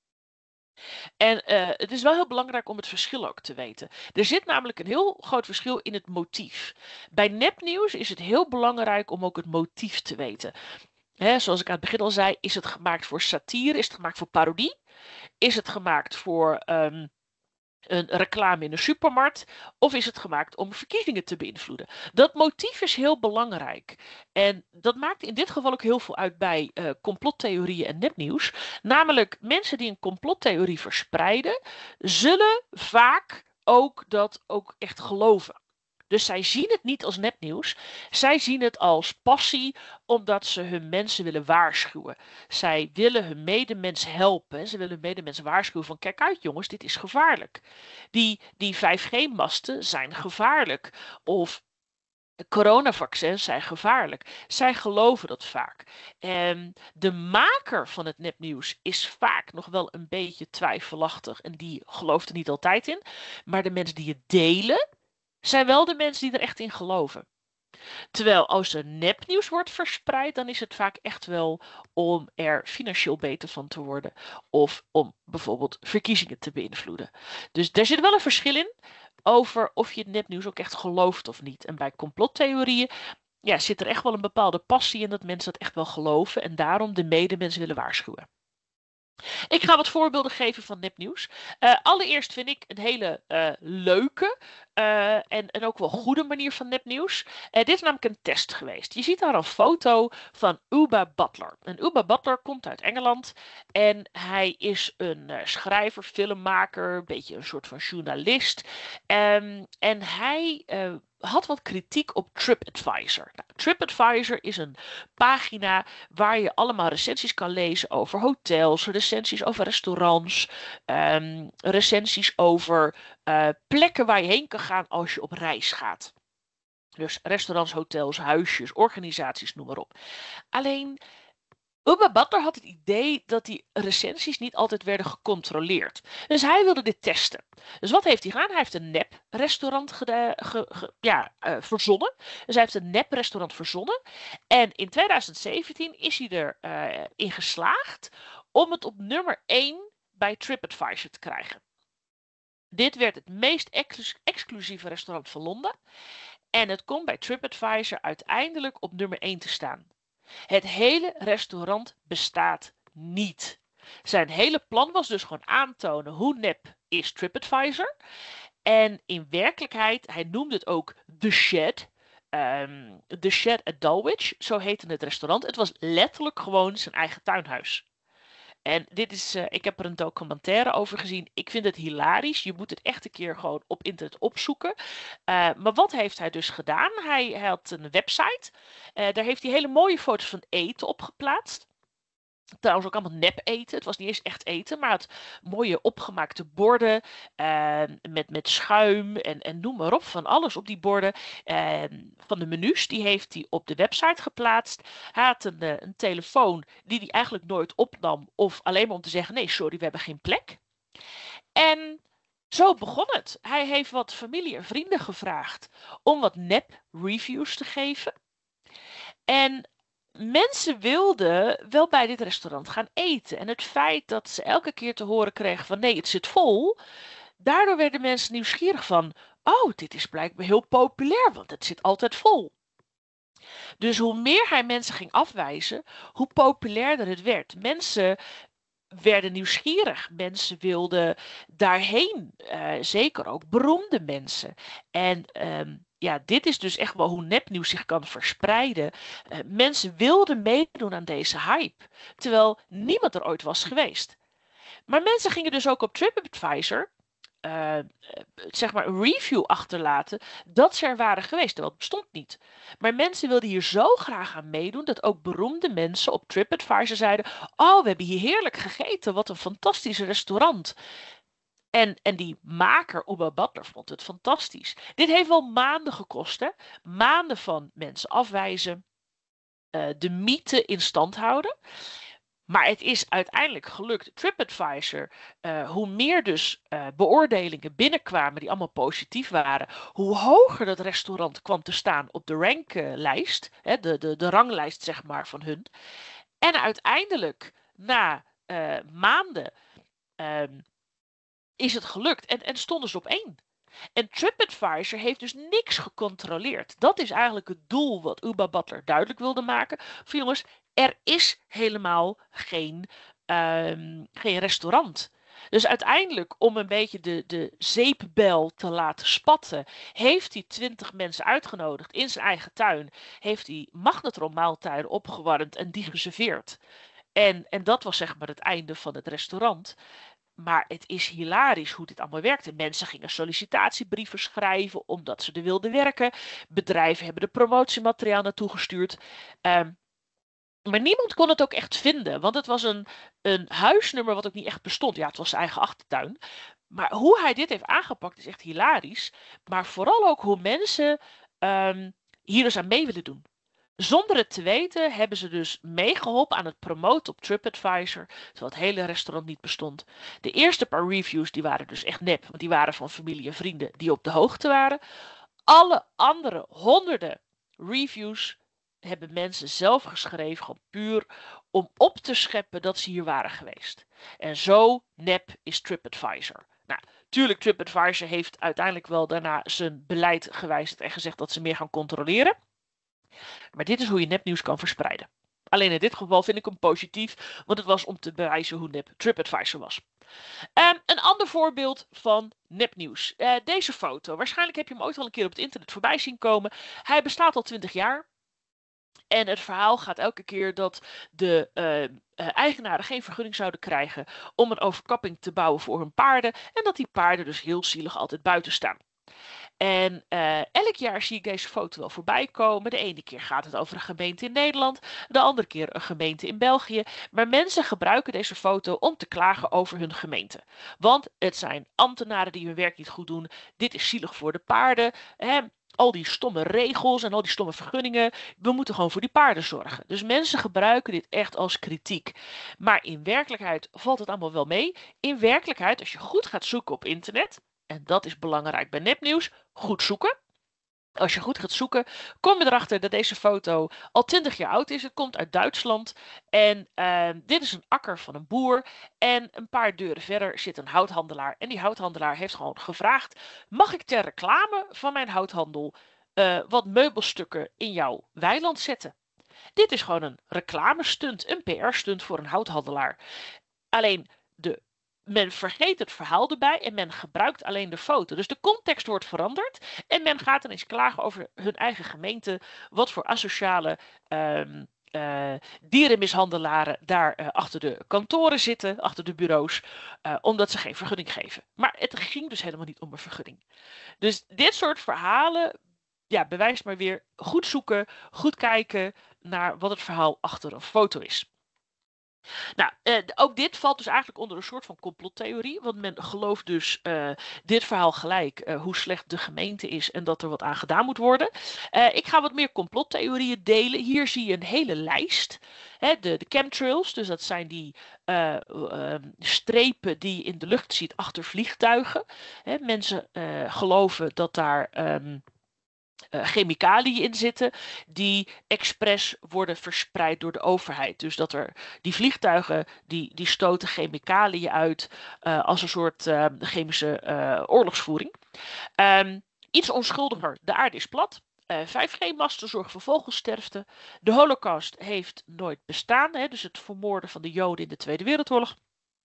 En uh, het is wel heel belangrijk om het verschil ook te weten. Er zit namelijk een heel groot verschil in het motief. Bij nepnieuws is het heel belangrijk om ook het motief te weten. Hè, zoals ik aan het begin al zei, is het gemaakt voor satire? Is het gemaakt voor parodie? Is het gemaakt voor Um, een reclame in een supermarkt, of is het gemaakt om verkiezingen te beïnvloeden? Dat motief is heel belangrijk. En dat maakt in dit geval ook heel veel uit bij uh, complottheorieën en nepnieuws. Namelijk, mensen die een complottheorie verspreiden, zullen vaak ook dat ook echt geloven. Dus zij zien het niet als nepnieuws. Zij zien het als passie, omdat ze hun mensen willen waarschuwen. Zij willen hun medemens helpen. Ze willen hun medemens waarschuwen van kijk uit jongens, dit is gevaarlijk. Die, die vijf G-masten zijn gevaarlijk. Of coronavaccins zijn gevaarlijk. Zij geloven dat vaak. En de maker van het nepnieuws is vaak nog wel een beetje twijfelachtig. En die gelooft er niet altijd in. Maar de mensen die het delen, zijn wel de mensen die er echt in geloven. Terwijl als er nepnieuws wordt verspreid, dan is het vaak echt wel om er financieel beter van te worden. Of om bijvoorbeeld verkiezingen te beïnvloeden. Dus daar zit wel een verschil in over of je het nepnieuws ook echt gelooft of niet. En bij complottheorieën ja, zit er echt wel een bepaalde passie in dat mensen dat echt wel geloven. En daarom de medemensen willen waarschuwen. Ik ga wat voorbeelden geven van nepnieuws. Uh, allereerst vind ik een hele uh, leuke uh, en, en ook wel goede manier van nepnieuws. Uh, dit is namelijk een test geweest. Je ziet daar een foto van Uba Butler. En Uba Butler komt uit Engeland en hij is een uh, schrijver, filmmaker, een beetje een soort van journalist. Um, en hij uh, had wat kritiek op TripAdvisor. Nou, TripAdvisor is een pagina waar je allemaal recensies kan lezen over hotels, recensies over restaurants, um, recensies over uh, plekken waar je heen kan gaan als je op reis gaat. Dus restaurants, hotels, huisjes, organisaties, noem maar op. Alleen Uba Butler had het idee dat die recensies niet altijd werden gecontroleerd. Dus hij wilde dit testen. Dus wat heeft hij gedaan? Hij heeft een nep-restaurant ge, ge, ge, ja, uh, verzonnen. Dus hij heeft een nep-restaurant verzonnen. En in twintig zeventien is hij erin uh, in geslaagd om het op nummer één bij TripAdvisor te krijgen. Dit werd het meest exclus exclusieve restaurant van Londen. En het kon bij TripAdvisor uiteindelijk op nummer één te staan. Het hele restaurant bestaat niet. Zijn hele plan was dus gewoon aantonen hoe nep is TripAdvisor. En in werkelijkheid, hij noemde het ook The Shed. Um, The Shed at Dulwich, zo heette het restaurant. Het was letterlijk gewoon zijn eigen tuinhuis. En dit is, uh, ik heb er een documentaire over gezien. Ik vind het hilarisch. Je moet het echt een keer gewoon op internet opzoeken. Uh, maar wat heeft hij dus gedaan? Hij, hij had een website. Uh, daar heeft hij hele mooie foto's van eten op geplaatst. Trouwens ook allemaal nep eten. Het was niet eens echt eten, maar het mooie opgemaakte borden uh, met, met schuim en, en noem maar op. Van alles op die borden. Uh, van de menus, die heeft hij op de website geplaatst. Hij had een, uh, een telefoon die hij eigenlijk nooit opnam. Of alleen maar om te zeggen, nee sorry, we hebben geen plek. En zo begon het. Hij heeft wat familie en vrienden gevraagd om wat nep reviews te geven. En mensen wilden wel bij dit restaurant gaan eten. En het feit dat ze elke keer te horen kregen van nee, het zit vol. Daardoor werden mensen nieuwsgierig van, oh, dit is blijkbaar heel populair, want het zit altijd vol. Dus hoe meer hij mensen ging afwijzen, hoe populairder het werd. Mensen werden nieuwsgierig. Mensen wilden daarheen. Uh, zeker ook beroemde mensen. En um, ja, dit is dus echt wel hoe nepnieuws zich kan verspreiden. Uh, mensen wilden meedoen aan deze hype. Terwijl niemand er ooit was geweest. Maar mensen gingen dus ook op TripAdvisor uh, zeg maar een review achterlaten dat ze er waren geweest, terwijl het bestond niet. Maar mensen wilden hier zo graag aan meedoen dat ook beroemde mensen op TripAdvisor zeiden: oh, we hebben hier heerlijk gegeten, wat een fantastisch restaurant. En, en die maker, Ubba Butler, vond het fantastisch. Dit heeft wel maanden gekost, hè? Maanden van mensen afwijzen, uh, de mythe in stand houden. Maar het is uiteindelijk gelukt. TripAdvisor, uh, hoe meer dus uh, beoordelingen binnenkwamen die allemaal positief waren, hoe hoger dat restaurant kwam te staan op de ranklijst, hè, de, de, de ranglijst zeg maar van hun. En uiteindelijk, na uh, maanden, uh, is het gelukt en, en stonden ze op één. En TripAdvisor heeft dus niks gecontroleerd. Dat is eigenlijk het doel wat Ubba Butler duidelijk wilde maken. Voor jongens, er is helemaal geen, um, geen restaurant. Dus uiteindelijk, om een beetje de, de zeepbel te laten spatten, heeft hij twintig mensen uitgenodigd in zijn eigen tuin. Heeft hij magnetronmaaltijden opgewarmd en die geserveerd. En, en dat was zeg maar het einde van het restaurant. Maar het is hilarisch hoe dit allemaal werkte. Mensen gingen sollicitatiebrieven schrijven omdat ze er wilden werken. Bedrijven hebben er promotiemateriaal naartoe gestuurd. Um, maar niemand kon het ook echt vinden. Want het was een, een huisnummer wat ook niet echt bestond. Ja, het was zijn eigen achtertuin. Maar hoe hij dit heeft aangepakt is echt hilarisch. Maar vooral ook hoe mensen um, hier dus aan mee willen doen. Zonder het te weten hebben ze dus meegeholpen aan het promoten op TripAdvisor, terwijl het hele restaurant niet bestond. De eerste paar reviews die waren dus echt nep, want die waren van familie en vrienden die op de hoogte waren. Alle andere honderden reviews hebben mensen zelf geschreven, gewoon puur om op te scheppen dat ze hier waren geweest. En zo nep is TripAdvisor. Nou, tuurlijk, TripAdvisor heeft uiteindelijk wel daarna zijn beleid gewijzigd en gezegd dat ze meer gaan controleren. Maar dit is hoe je nepnieuws kan verspreiden. Alleen in dit geval vind ik hem positief, want het was om te bewijzen hoe nep TripAdvisor was. Um, een ander voorbeeld van nepnieuws. Uh, deze foto. Waarschijnlijk heb je hem ooit al een keer op het internet voorbij zien komen. Hij bestaat al twintig jaar. En het verhaal gaat elke keer dat de uh, uh, eigenaren geen vergunning zouden krijgen om een overkapping te bouwen voor hun paarden. En dat die paarden dus heel zielig altijd buiten staan. En uh, elk jaar zie ik deze foto wel voorbij komen. De ene keer gaat het over een gemeente in Nederland, de andere keer een gemeente in België. Maar mensen gebruiken deze foto om te klagen over hun gemeente. Want het zijn ambtenaren die hun werk niet goed doen. Dit is zielig voor de paarden. Hè? Al die stomme regels en al die stomme vergunningen. We moeten gewoon voor die paarden zorgen. Dus mensen gebruiken dit echt als kritiek. Maar in werkelijkheid valt het allemaal wel mee. In werkelijkheid, als je goed gaat zoeken op internet, en dat is belangrijk bij nepnieuws, goed zoeken. Als je goed gaat zoeken, kom je erachter dat deze foto al twintig jaar oud is. Het komt uit Duitsland. En uh, dit is een akker van een boer. En een paar deuren verder zit een houthandelaar. En die houthandelaar heeft gewoon gevraagd: mag ik ter reclame van mijn houthandel uh, wat meubelstukken in jouw weiland zetten? Dit is gewoon een reclamestunt, een P R-stunt voor een houthandelaar. Alleen de Men vergeet het verhaal erbij en men gebruikt alleen de foto. Dus de context wordt veranderd en men gaat ineens klagen over hun eigen gemeente. Wat voor asociale um, uh, dierenmishandelaren daar uh, achter de kantoren zitten, achter de bureaus, uh, omdat ze geen vergunning geven. Maar het ging dus helemaal niet om een vergunning. Dus dit soort verhalen, ja, bewijst maar weer goed zoeken, goed kijken naar wat het verhaal achter een foto is. Nou, uh, ook dit valt dus eigenlijk onder een soort van complottheorie. Want men gelooft dus uh, dit verhaal gelijk, uh, hoe slecht de gemeente is en dat er wat aan gedaan moet worden. Uh, ik ga wat meer complottheorieën delen. Hier zie je een hele lijst. Hè, de, de chemtrails, dus dat zijn die uh, uh, strepen die je in de lucht ziet achter vliegtuigen. Hè, mensen uh, geloven dat daar Um, Uh, chemicaliën in zitten die expres worden verspreid door de overheid. Dus dat er die vliegtuigen die, die stoten chemicaliën uit uh, als een soort uh, chemische uh, oorlogsvoering. Um, iets onschuldiger, de aarde is plat. Uh, vijf G-masten zorgen voor vogelsterfte. De Holocaust heeft nooit bestaan, hè, dus het vermoorden van de Joden in de Tweede Wereldoorlog.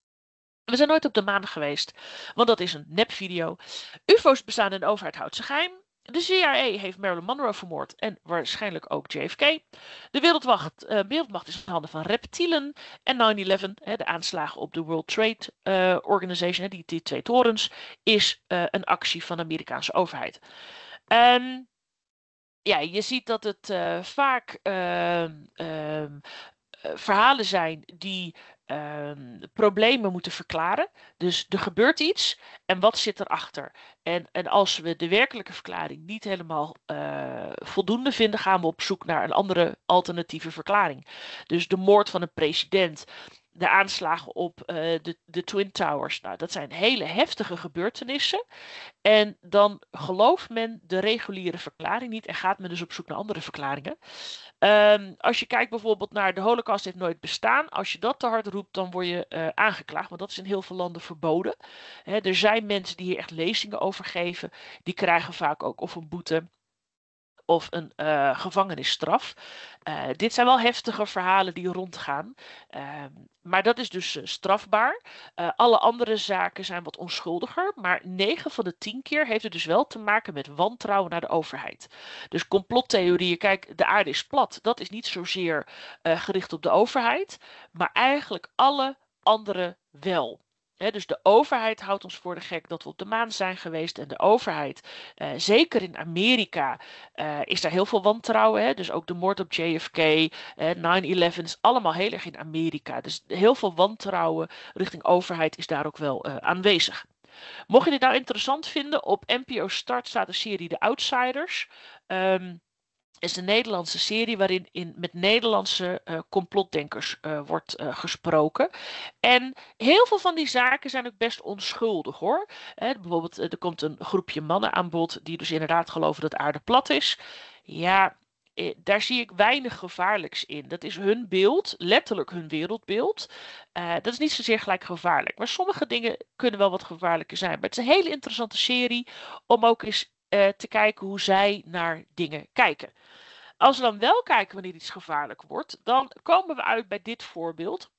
We zijn nooit op de maan geweest, want dat is een nepvideo. U F O's bestaan en de overheid houdt ze geheim. De C I A heeft Marilyn Monroe vermoord en waarschijnlijk ook J F K. De wereldmacht, uh, wereldmacht is in handen van reptielen. En nine eleven, de aanslagen op de World Trade uh, Organization, hè, die, die twee torens, is uh, een actie van de Amerikaanse overheid. Um, ja, je ziet dat het uh, vaak uh, uh, verhalen zijn die uh, problemen moeten verklaren. Dus er gebeurt iets en wat zit erachter? En, en als we de werkelijke verklaring niet helemaal uh, voldoende vinden, gaan we op zoek naar een andere alternatieve verklaring. Dus de moord van een president, de aanslagen op uh, de, de Twin Towers, nou, dat zijn hele heftige gebeurtenissen. En dan gelooft men de reguliere verklaring niet en gaat men dus op zoek naar andere verklaringen. Um, als je kijkt bijvoorbeeld naar de Holocaust heeft nooit bestaan. Als je dat te hard roept, dan word je uh, aangeklaagd. Want dat is in heel veel landen verboden. He, er zijn mensen die hier echt lezingen over geven. Die krijgen vaak ook of een boete of een uh, gevangenisstraf. Uh, dit zijn wel heftige verhalen die rondgaan. Uh, maar dat is dus uh, strafbaar. Uh, alle andere zaken zijn wat onschuldiger. Maar negen van de tien keer heeft het dus wel te maken met wantrouwen naar de overheid. Dus complottheorieën, kijk, de aarde is plat. Dat is niet zozeer uh, gericht op de overheid. Maar eigenlijk alle andere wel. He, dus de overheid houdt ons voor de gek dat we op de maan zijn geweest. En de overheid, uh, zeker in Amerika, uh, is daar heel veel wantrouwen. Hè? Dus ook de moord op J F K, uh, nine eleven is allemaal heel erg in Amerika. Dus heel veel wantrouwen richting overheid is daar ook wel uh, aanwezig. Mocht je dit nou interessant vinden, op N P O Start staat de serie The Outsiders. Um, is een Nederlandse serie waarin in, met Nederlandse uh, complotdenkers uh, wordt uh, gesproken. En heel veel van die zaken zijn ook best onschuldig hoor. He, bijvoorbeeld er komt een groepje mannen aan bod die dus inderdaad geloven dat de aarde plat is. Ja, eh, daar zie ik weinig gevaarlijks in. Dat is hun beeld, letterlijk hun wereldbeeld. Uh, dat is niet zozeer gelijk gevaarlijk. Maar sommige dingen kunnen wel wat gevaarlijker zijn. Maar het is een hele interessante serie om ook eens uh, te kijken hoe zij naar dingen kijken. Als we dan wel kijken wanneer iets gevaarlijk wordt, dan komen we uit bij dit voorbeeld.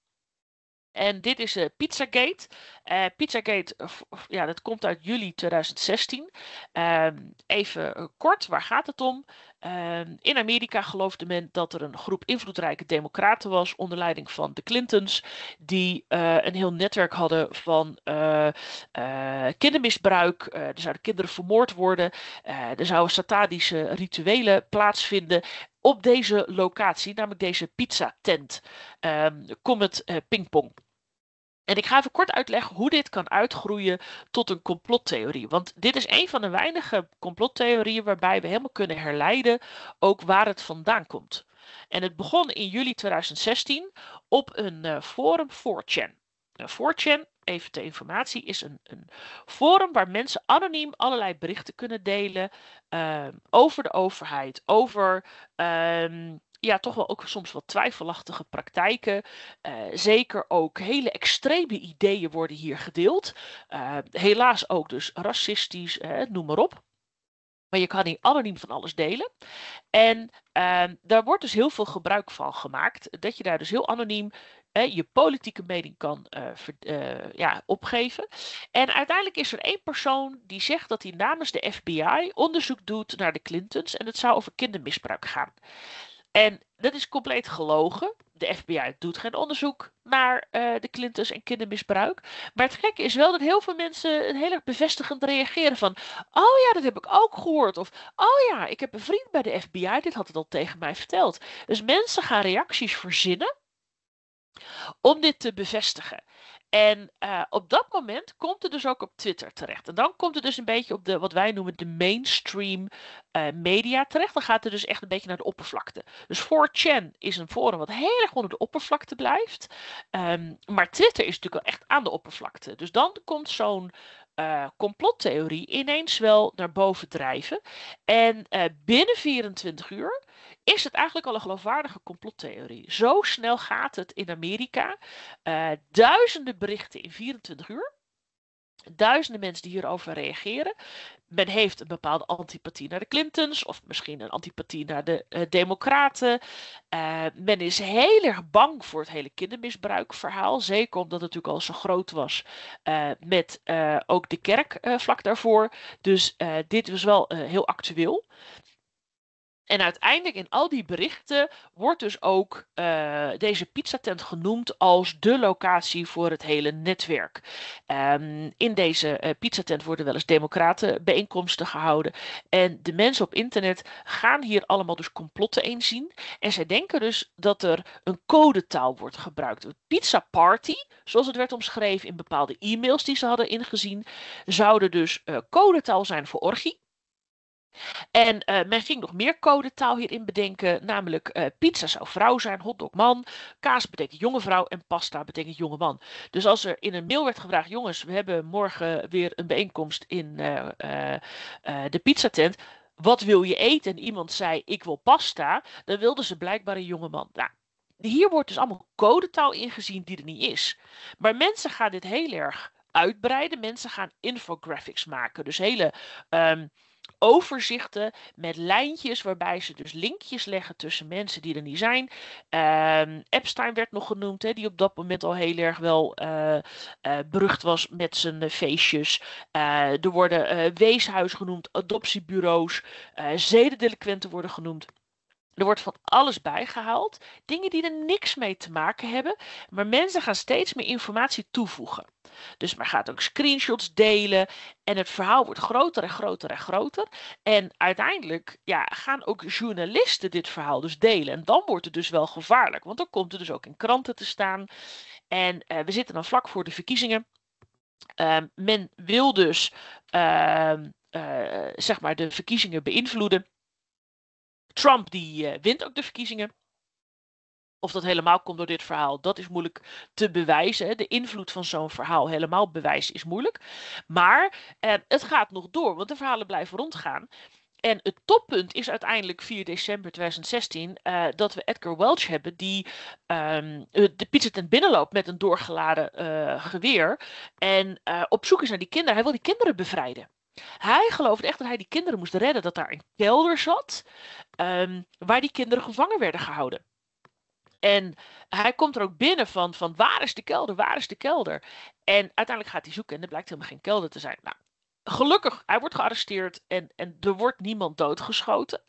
En dit is uh, Pizzagate. Uh, Pizzagate, uh, ja, dat komt uit juli tweeduizend zestien. Uh, even uh, kort, waar gaat het om? Uh, in Amerika geloofde men dat er een groep invloedrijke democraten was onder leiding van de Clintons, die uh, een heel netwerk hadden van uh, uh, kindermisbruik. Uh, er zouden kinderen vermoord worden. Uh, er zouden satanische rituelen plaatsvinden op deze locatie, namelijk deze pizzatent. Um, Comet uh, Pingpong. En ik ga even kort uitleggen hoe dit kan uitgroeien tot een complottheorie. Want dit is een van de weinige complottheorieën waarbij we helemaal kunnen herleiden ook waar het vandaan komt. En het begon in juli tweeduizend zestien op een uh, forum four chan. Uh, four chan, even ter informatie, is een, een forum waar mensen anoniem allerlei berichten kunnen delen uh, over de overheid, over Uh, ja, toch wel ook soms wat twijfelachtige praktijken. Uh, zeker ook hele extreme ideeën worden hier gedeeld. Uh, helaas ook dus racistisch, uh, noem maar op. Maar je kan hier anoniem van alles delen. En uh, daar wordt dus heel veel gebruik van gemaakt. Dat je daar dus heel anoniem uh, je politieke mening kan uh, ver, uh, ja, opgeven. En uiteindelijk is er één persoon die zegt dat hij namens de F B I onderzoek doet naar de Clintons. En het zou over kindermisbruik gaan. En dat is compleet gelogen. De F B I doet geen onderzoek naar uh, de Clintons en kindermisbruik. Maar het gekke is wel dat heel veel mensen heel erg bevestigend reageren van, oh ja, dat heb ik ook gehoord. Of, oh ja, ik heb een vriend bij de F B I, dit had het al tegen mij verteld. Dus mensen gaan reacties verzinnen om dit te bevestigen. En uh, op dat moment komt het dus ook op Twitter terecht. En dan komt het dus een beetje op de, wat wij noemen de mainstream uh, media terecht. Dan gaat het dus echt een beetje naar de oppervlakte. Dus four chan is een forum wat heel erg onder de oppervlakte blijft. Um, maar Twitter is natuurlijk wel echt aan de oppervlakte. Dus dan komt zo'n uh, complottheorie ineens wel naar boven drijven. En uh, binnen vierentwintig uur is het eigenlijk al een geloofwaardige complottheorie. Zo snel gaat het in Amerika. Uh, duizenden berichten in vierentwintig uur. Duizenden mensen die hierover reageren. Men heeft een bepaalde antipathie naar de Clintons of misschien een antipathie naar de uh, Democraten. Uh, men is heel erg bang voor het hele kindermisbruikverhaal. Zeker omdat het natuurlijk al zo groot was uh, met uh, ook de kerk uh, vlak daarvoor. Dus uh, dit was wel uh, heel actueel. En uiteindelijk in al die berichten wordt dus ook uh, deze pizzatent genoemd als de locatie voor het hele netwerk. Um, in deze uh, pizzatent worden wel eens democratenbijeenkomsten gehouden. En de mensen op internet gaan hier allemaal dus complotten inzien. En zij denken dus dat er een codetaal wordt gebruikt. Een pizza party, zoals het werd omschreven in bepaalde e-mails die ze hadden ingezien, zouden dus uh, codetaal zijn voor orgie. En uh, men ging nog meer codetaal hierin bedenken, namelijk uh, pizza zou vrouw zijn, hotdog man, kaas betekent jonge vrouw en pasta betekent jonge man. Dus als er in een mail werd gevraagd, jongens, we hebben morgen weer een bijeenkomst in uh, uh, uh, de pizzatent, wat wil je eten? En iemand zei, ik wil pasta, dan wilden ze blijkbaar een jonge man. Nou, hier wordt dus allemaal codetaal ingezien die er niet is. Maar mensen gaan dit heel erg uitbreiden, mensen gaan infographics maken, dus hele... Um, overzichten met lijntjes waarbij ze dus linkjes leggen tussen mensen die er niet zijn. Um, Epstein werd nog genoemd, hè, die op dat moment al heel erg wel uh, uh, berucht was met zijn uh, feestjes. Uh, er worden uh, weeshuizen genoemd, adoptiebureaus, uh, zedendelinquenten worden genoemd. Er wordt van alles bijgehaald, dingen die er niks mee te maken hebben, maar mensen gaan steeds meer informatie toevoegen. Dus men gaat ook screenshots delen en het verhaal wordt groter en groter en groter. En uiteindelijk ja, gaan ook journalisten dit verhaal dus delen. En dan wordt het dus wel gevaarlijk, want dan komt het dus ook in kranten te staan. En uh, we zitten dan vlak voor de verkiezingen. Uh, men wil dus uh, uh, zeg maar de verkiezingen beïnvloeden. Trump die uh, wint ook de verkiezingen. Of dat helemaal komt door dit verhaal, dat is moeilijk te bewijzen. De invloed van zo'n verhaal helemaal bewijzen is moeilijk. Maar uh, het gaat nog door, want de verhalen blijven rondgaan. En het toppunt is uiteindelijk vier december tweeduizend zestien uh, dat we Edgar Welch hebben die um, de pizzatent binnenloopt met een doorgeladen uh, geweer. En uh, op zoek is naar die kinderen. Hij wil die kinderen bevrijden. Hij geloofde echt dat hij die kinderen moest redden, dat daar een kelder zat um, waar die kinderen gevangen werden gehouden. En hij komt er ook binnen van, van waar is de kelder, waar is de kelder? En uiteindelijk gaat hij zoeken en er blijkt helemaal geen kelder te zijn. Nou, gelukkig, hij wordt gearresteerd en, en er wordt niemand doodgeschoten.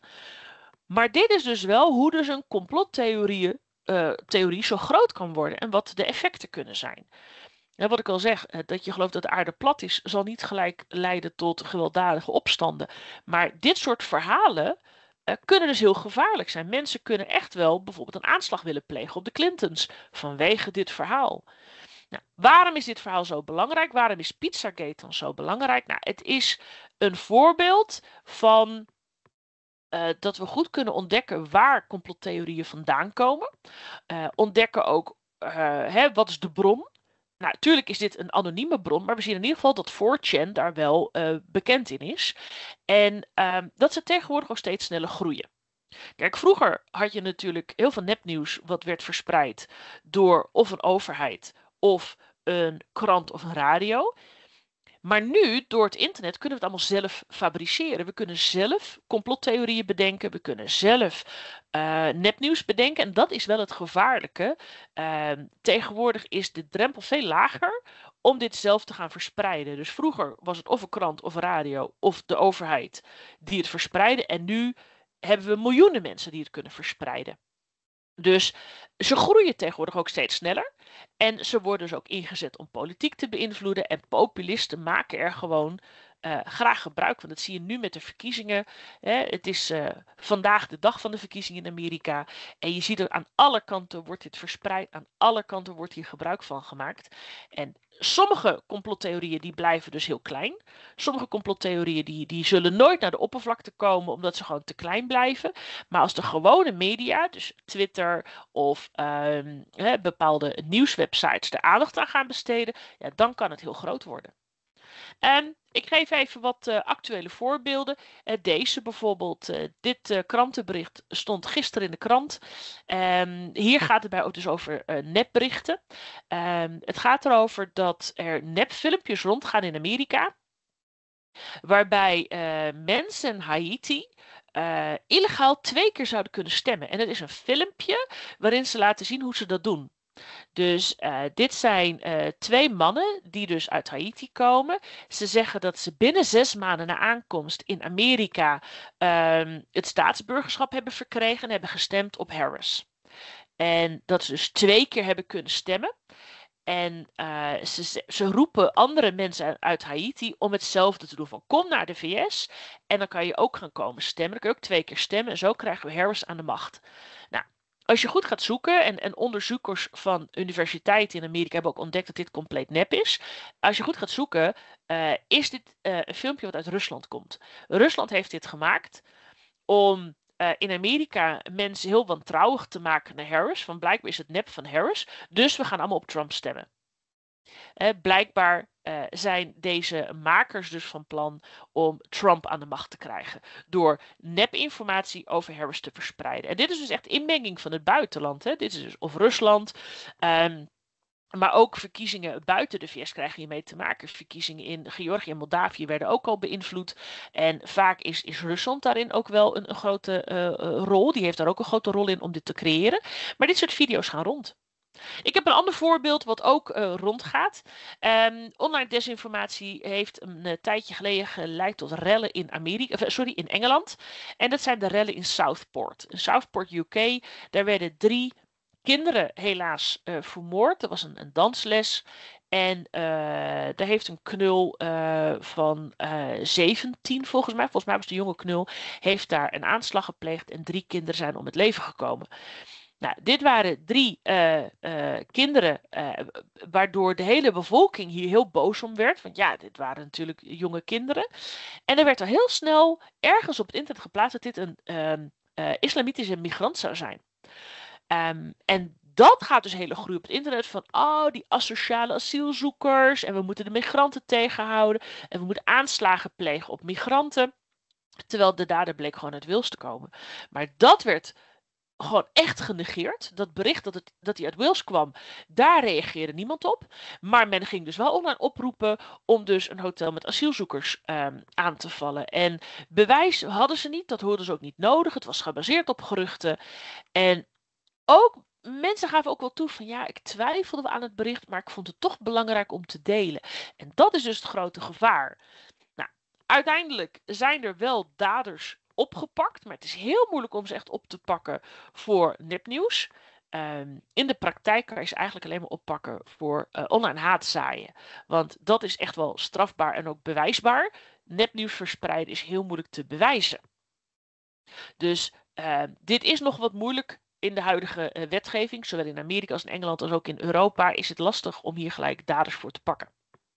Maar dit is dus wel hoe dus een complottheorie uh, theorie zo groot kan worden en wat de effecten kunnen zijn. En wat ik al zeg, dat je gelooft dat de aarde plat is, zal niet gelijk leiden tot gewelddadige opstanden. Maar dit soort verhalen uh, kunnen dus heel gevaarlijk zijn. Mensen kunnen echt wel bijvoorbeeld een aanslag willen plegen op de Clintons vanwege dit verhaal. Nou, waarom is dit verhaal zo belangrijk? Waarom is Pizzagate dan zo belangrijk? Nou, het is een voorbeeld van uh, dat we goed kunnen ontdekken waar complottheorieën vandaan komen. Uh, ontdekken ook uh, hè, wat is de bron. Nou, natuurlijk is dit een anonieme bron, maar we zien in ieder geval dat four chan daar wel uh, bekend in is. En uh, dat ze tegenwoordig ook steeds sneller groeien. Kijk, vroeger had je natuurlijk heel veel nepnieuws wat werd verspreid door of een overheid of een krant of een radio. Maar nu, door het internet, kunnen we het allemaal zelf fabriceren. We kunnen zelf complottheorieën bedenken. We kunnen zelf uh, nepnieuws bedenken. En dat is wel het gevaarlijke. Uh, tegenwoordig is de drempel veel lager om dit zelf te gaan verspreiden. Dus vroeger was het of een krant of een radio of de overheid die het verspreiden. En nu hebben we miljoenen mensen die het kunnen verspreiden. Dus ze groeien tegenwoordig ook steeds sneller. En ze worden dus ook ingezet om politiek te beïnvloeden. En populisten maken er gewoon uh, graag gebruik van. Dat zie je nu met de verkiezingen. Hè. Het is uh, vandaag de dag van de verkiezingen in Amerika. En je ziet er aan alle kanten wordt dit verspreid. Aan alle kanten wordt hier gebruik van gemaakt. En sommige complottheorieën die blijven dus heel klein. Sommige complottheorieën die, die zullen nooit naar de oppervlakte komen omdat ze gewoon te klein blijven. Maar als de gewone media, dus Twitter of um, hè, bepaalde nieuwswebsites, er aandacht aan gaan besteden, ja, dan kan het heel groot worden. Um, ik geef even wat uh, actuele voorbeelden. Uh, deze bijvoorbeeld, uh, dit uh, krantenbericht stond gisteren in de krant. Um, hier gaat het bij ook dus over uh, nepberichten. Um, het gaat erover dat er nepfilmpjes rondgaan in Amerika. Waarbij uh, mensen in Haiti uh, illegaal twee keer zouden kunnen stemmen. En het is een filmpje waarin ze laten zien hoe ze dat doen. Dus uh, dit zijn uh, twee mannen die dus uit Haiti komen. Ze zeggen dat ze binnen zes maanden na aankomst in Amerika um, het staatsburgerschap hebben verkregen en hebben gestemd op Harris. En dat ze dus twee keer hebben kunnen stemmen. En uh, ze, ze roepen andere mensen uit Haiti om hetzelfde te doen. Van kom naar de V S en dan kan je ook gaan komen stemmen. Dan kun je ook twee keer stemmen en zo krijgen we Harris aan de macht. Nou, als je goed gaat zoeken, en, en onderzoekers van universiteiten in Amerika hebben ook ontdekt dat dit compleet nep is. Als je goed gaat zoeken, uh, is dit uh, een filmpje wat uit Rusland komt. Rusland heeft dit gemaakt om uh, in Amerika mensen heel wantrouwig te maken naar Harris. Van blijkbaar is het nep van Harris, dus we gaan allemaal op Trump stemmen. Uh, blijkbaar uh, zijn deze makers dus van plan om Trump aan de macht te krijgen. Door nepinformatie over Harris te verspreiden. En dit is dus echt inmenging van het buitenland. Hè? Dit is dus of Rusland. Um, Maar ook verkiezingen buiten de V S krijgen hiermee te maken. Verkiezingen in Georgië en Moldavië werden ook al beïnvloed. En vaak is, is Rusland daarin ook wel een, een grote uh, rol. Die heeft daar ook een grote rol in om dit te creëren. Maar dit soort video's gaan rond. Ik heb een ander voorbeeld wat ook uh, rondgaat. Um, online desinformatie heeft een uh, tijdje geleden geleid tot rellen in, Amerika, uh, sorry, in Engeland. En dat zijn de rellen in Southport. In Southport, U K, daar werden drie kinderen helaas uh, vermoord. Er was een, een dansles. En uh, daar heeft een knul uh, van uh, zeventien volgens mij, volgens mij was de jonge knul, heeft daar een aanslag gepleegd en drie kinderen zijn om het leven gekomen. Nou, dit waren drie uh, uh, kinderen uh, waardoor de hele bevolking hier heel boos om werd. Want ja, dit waren natuurlijk jonge kinderen. En er werd al heel snel ergens op het internet geplaatst dat dit een uh, uh, islamitische migrant zou zijn. Um, en dat gaat dus hele groei op het internet van, oh, die asociale asielzoekers en we moeten de migranten tegenhouden en we moeten aanslagen plegen op migranten. Terwijl de dader bleek gewoon uit Wales te komen. Maar dat werd gewoon echt genegeerd. Dat bericht dat, het, dat hij uit Wales kwam, daar reageerde niemand op. Maar men ging dus wel online oproepen om dus een hotel met asielzoekers um, aan te vallen. En bewijs hadden ze niet, dat hoorden ze ook niet nodig. Het was gebaseerd op geruchten. En ook mensen gaven ook wel toe van ja, ik twijfelde aan het bericht, maar ik vond het toch belangrijk om te delen. En dat is dus het grote gevaar. Nou, uiteindelijk zijn er wel daders opgepakt, maar het is heel moeilijk om ze echt op te pakken voor nepnieuws. Um, in de praktijk kan je ze eigenlijk alleen maar oppakken voor uh, online haatzaaien. Want dat is echt wel strafbaar en ook bewijsbaar. Nepnieuws verspreiden is heel moeilijk te bewijzen. Dus uh, dit is nog wat moeilijk. In de huidige uh, wetgeving, zowel in Amerika als in Engeland als ook in Europa, is het lastig om hier gelijk daders voor te pakken.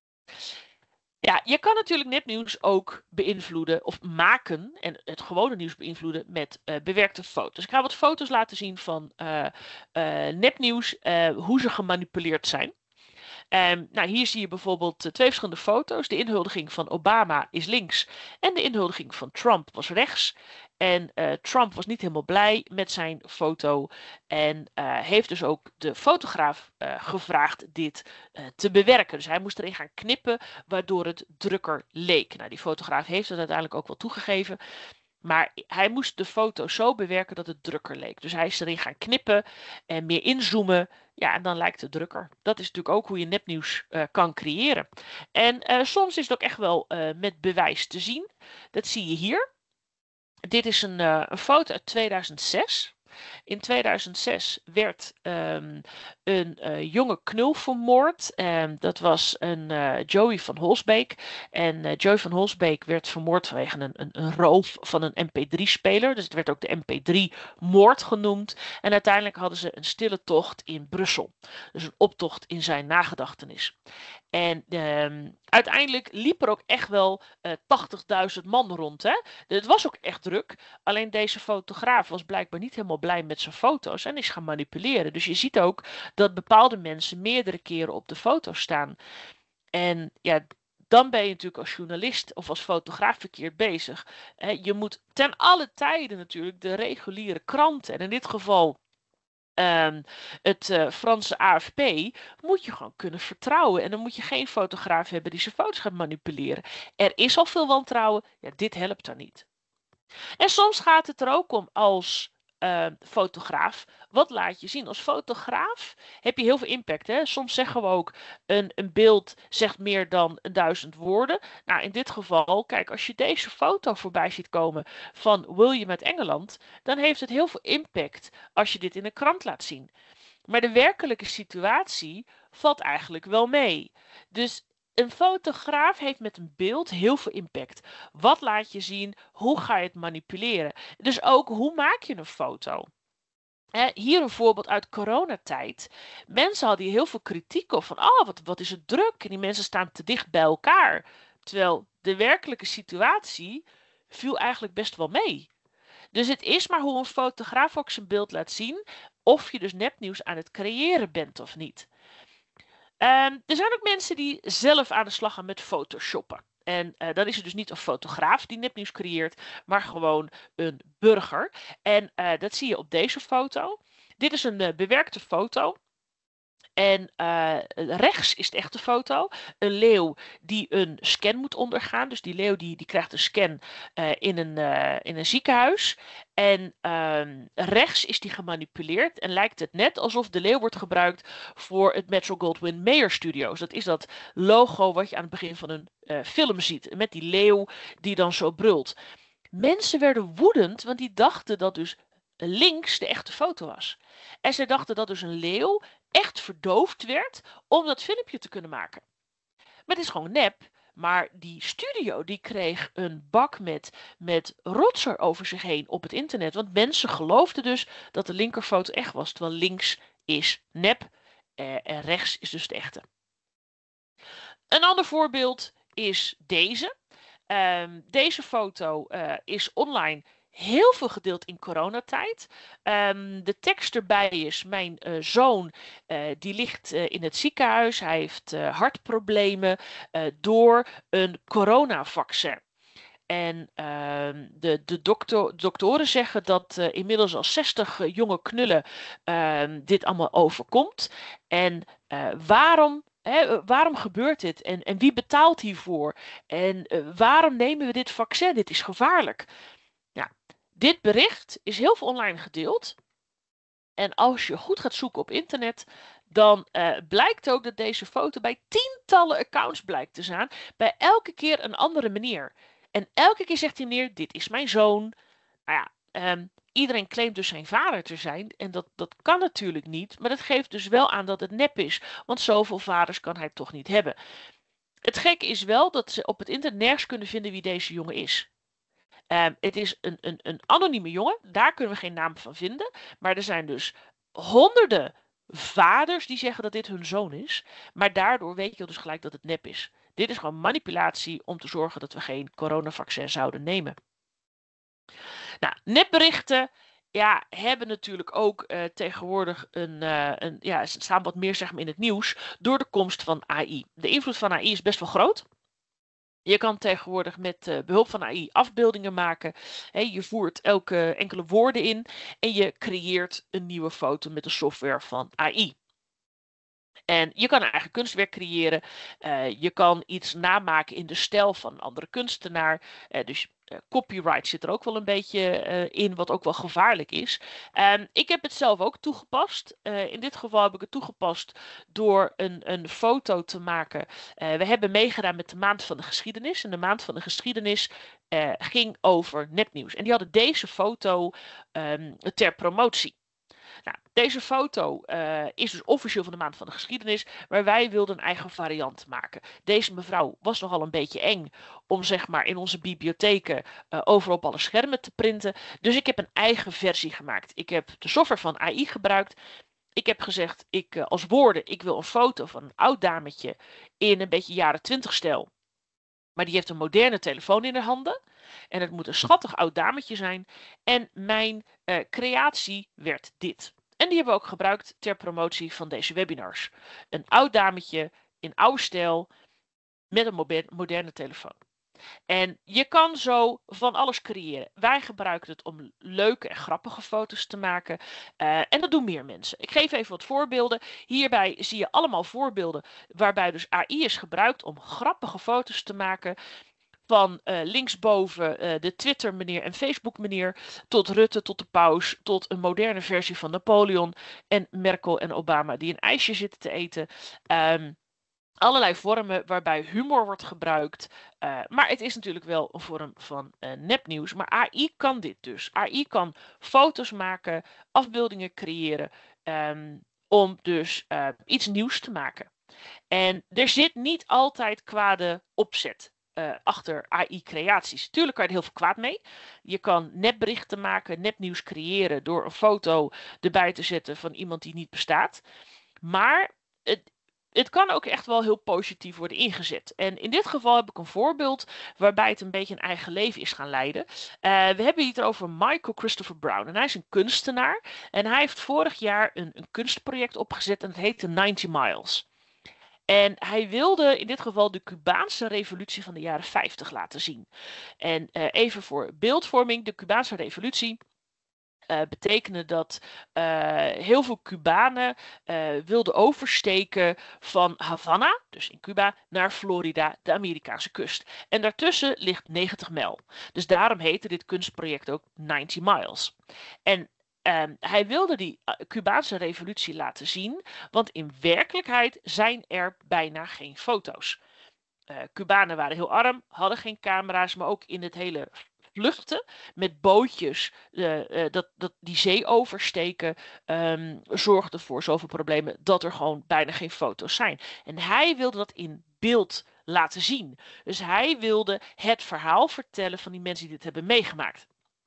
Ja, je kan natuurlijk nepnieuws ook beïnvloeden of maken en het gewone nieuws beïnvloeden met uh, bewerkte foto's. Ik ga wat foto's laten zien van uh, uh, nepnieuws, uh, hoe ze gemanipuleerd zijn. Um, nou, hier zie je bijvoorbeeld uh, twee verschillende foto's. De inhuldiging van Obama is links en de inhuldiging van Trump was rechts. En uh, Trump was niet helemaal blij met zijn foto en uh, heeft dus ook de fotograaf uh, gevraagd dit uh, te bewerken. Dus hij moest erin gaan knippen waardoor het drukker leek. Nou, die fotograaf heeft het uiteindelijk ook wel toegegeven. Maar hij moest de foto zo bewerken dat het drukker leek. Dus hij is erin gaan knippen en meer inzoomen. Ja, en dan lijkt het drukker. Dat is natuurlijk ook hoe je nepnieuws uh, kan creëren. En uh, soms is het ook echt wel uh, met bewijs te zien. Dat zie je hier. Dit is een, uh, een foto uit tweeduizend zes. In tweeduizend zes werd um, een uh, jonge knul vermoord. Um, dat was een uh, Joey van Holsbeek. En uh, Joey van Holsbeek werd vermoord vanwege een, een, een roof van een M P drie speler. Dus het werd ook de M P drie moord genoemd. En uiteindelijk hadden ze een stille tocht in Brussel. Dus een optocht in zijn nagedachtenis. En um, uiteindelijk liep er ook echt wel uh, tachtigduizend man rond. Hè? Het was ook echt druk. Alleen deze fotograaf was blijkbaar niet helemaal blij met zijn foto's en is gaan manipuleren. Dus je ziet ook dat bepaalde mensen meerdere keren op de foto staan. En ja, dan ben je natuurlijk als journalist of als fotograaf verkeerd bezig. Hè, je moet ten alle tijde natuurlijk de reguliere kranten, en in dit geval Um, het uh, Franse A F P, moet je gewoon kunnen vertrouwen. En dan moet je geen fotograaf hebben die zijn foto's gaat manipuleren. Er is al veel wantrouwen, ja, dit helpt dan niet. En soms gaat het er ook om als uh, fotograaf, wat laat je zien? Als fotograaf heb je heel veel impact. Hè? Soms zeggen we ook, een, een beeld zegt meer dan duizend woorden. Nou, in dit geval, kijk, als je deze foto voorbij ziet komen van William uit Engeland, dan heeft het heel veel impact als je dit in een krant laat zien. Maar de werkelijke situatie valt eigenlijk wel mee. Dus een fotograaf heeft met een beeld heel veel impact. Wat laat je zien? Hoe ga je het manipuleren? Dus ook, hoe maak je een foto? Hier een voorbeeld uit coronatijd. Mensen hadden hier heel veel kritiek op. Van, oh, wat, wat is het druk? En die mensen staan te dicht bij elkaar. Terwijl de werkelijke situatie viel eigenlijk best wel mee. Dus het is maar hoe een fotograaf ook zijn beeld laat zien, of je dus nepnieuws aan het creëren bent of niet. Um, er zijn ook mensen die zelf aan de slag gaan met photoshoppen. En uh, dan is het dus niet een fotograaf die nepnieuws creëert, maar gewoon een burger. En uh, dat zie je op deze foto. Dit is een uh, bewerkte foto. En uh, rechts is de echte foto. Een leeuw die een scan moet ondergaan. Dus die leeuw die, die krijgt een scan uh, in, een, uh, in een ziekenhuis. En uh, rechts is die gemanipuleerd. En lijkt het net alsof de leeuw wordt gebruikt voor het Metro-Goldwyn-Mayer Studios. Dat is dat logo wat je aan het begin van een uh, film ziet. Met die leeuw die dan zo brult. Mensen werden woedend, want die dachten dat dus links de echte foto was. En ze dachten dat dus een leeuw echt verdoofd werd om dat filmpje te kunnen maken. Maar het is gewoon nep. Maar die studio die kreeg een bak met, met rotzooi over zich heen op het internet. Want mensen geloofden dus dat de linkerfoto echt was. Terwijl links is nep eh, en rechts is dus de echte. Een ander voorbeeld is deze. Um, deze foto uh, is online heel veel gedeeld in coronatijd. Um, de tekst erbij is, mijn uh, zoon uh, die ligt uh, in het ziekenhuis. Hij heeft uh, hartproblemen uh, door een coronavaccin. En uh, de, de dokter, doktoren zeggen dat uh, inmiddels al zestig uh, jonge knullen uh, dit allemaal overkomt. En uh, waarom... He, waarom gebeurt dit en, en wie betaalt hiervoor? En uh, waarom nemen we dit vaccin? Dit is gevaarlijk. Ja, dit bericht is heel veel online gedeeld. En als je goed gaat zoeken op internet, dan uh, blijkt ook dat deze foto bij tientallen accounts blijkt te zijn. Bij elke keer een andere meneer. En elke keer zegt die meneer, dit is mijn zoon. Nou ja, um, iedereen claimt dus zijn vader te zijn. En dat, dat kan natuurlijk niet. Maar dat geeft dus wel aan dat het nep is. Want zoveel vaders kan hij toch niet hebben. Het gekke is wel dat ze op het internet nergens kunnen vinden wie deze jongen is. Um, het is een, een, een anonieme jongen. Daar kunnen we geen naam van vinden. Maar er zijn dus honderden vaders die zeggen dat dit hun zoon is. Maar daardoor weet je dus gelijk dat het nep is. Dit is gewoon manipulatie om te zorgen dat we geen coronavaccin zouden nemen. Nou, nepberichten ja, hebben natuurlijk ook uh, tegenwoordig een, uh, een, ja, ze staan wat meer zeg maar, in het nieuws door de komst van A I. De invloed van A I is best wel groot. Je kan tegenwoordig met uh, behulp van A I afbeeldingen maken. He, je voert elke enkele woorden in en je creëert een nieuwe foto met de software van A I. En je kan een eigen kunstwerk creëren. Uh, je kan iets namaken in de stijl van een andere kunstenaar. Uh, dus uh, copyright zit er ook wel een beetje uh, in, wat ook wel gevaarlijk is. Um, ik heb het zelf ook toegepast. Uh, in dit geval heb ik het toegepast door een, een foto te maken. Uh, we hebben meegedaan met de Maand van de Geschiedenis. En de Maand van de Geschiedenis uh, ging over nepnieuws. En die hadden deze foto um, ter promotie. Nou, deze foto uh, is dus officieel van de Maand van de Geschiedenis, maar wij wilden een eigen variant maken. Deze mevrouw was nogal een beetje eng om zeg maar in onze bibliotheken uh, overal op alle schermen te printen. Dus ik heb een eigen versie gemaakt. Ik heb de software van A I gebruikt. Ik heb gezegd, ik, uh, als woorden, ik wil een foto van een oud dametje in een beetje jaren twintig stijl. Maar die heeft een moderne telefoon in haar handen. En het moet een schattig oud dametje zijn. En mijn uh, creatie werd dit. En die hebben we ook gebruikt ter promotie van deze webinars. Een oud dametje in oude stijl. met een mobe- moderne telefoon. En je kan zo van alles creëren. Wij gebruiken het om leuke en grappige foto's te maken. Uh, en dat doen meer mensen. Ik geef even wat voorbeelden. Hierbij zie je allemaal voorbeelden waarbij dus A I is gebruikt om grappige foto's te maken. Van uh, linksboven uh, de Twitter meneer en Facebook meneer, tot Rutte, tot de paus, tot een moderne versie van Napoleon en Merkel en Obama die een ijsje zitten te eten. Um, Allerlei vormen waarbij humor wordt gebruikt. Uh, maar het is natuurlijk wel een vorm van uh, nepnieuws. Maar A I kan dit dus. A I kan foto's maken, afbeeldingen creëren. Um, om dus uh, iets nieuws te maken. En er zit niet altijd kwade opzet uh, achter A I-creaties. Tuurlijk kan je er heel veel kwaad mee. Je kan nepberichten maken, nepnieuws creëren door een foto erbij te zetten van iemand die niet bestaat. Maar het, het kan ook echt wel heel positief worden ingezet. En in dit geval heb ik een voorbeeld waarbij het een beetje een eigen leven is gaan leiden. Uh, we hebben hier over Michael Christopher Brown. En hij is een kunstenaar. En hij heeft vorig jaar een, een kunstproject opgezet en het heette negentig miles. En hij wilde in dit geval de Cubaanse revolutie van de jaren vijftig laten zien. En uh, even voor beeldvorming, de Cubaanse revolutie uh, betekende dat uh, heel veel Cubanen uh, wilden oversteken van Havana, dus in Cuba, naar Florida, de Amerikaanse kust. En daartussen ligt negentig mijl. Dus daarom heette dit kunstproject ook negentig miles. En Um, hij wilde die uh, Cubaanse revolutie laten zien, want in werkelijkheid zijn er bijna geen foto's. Uh, Cubanen waren heel arm, hadden geen camera's, maar ook in het hele vluchten met bootjes, uh, uh, dat, dat die zee oversteken, um, zorgde voor zoveel problemen dat er gewoon bijna geen foto's zijn. En hij wilde dat in beeld laten zien. Dus hij wilde het verhaal vertellen van die mensen die dit hebben meegemaakt.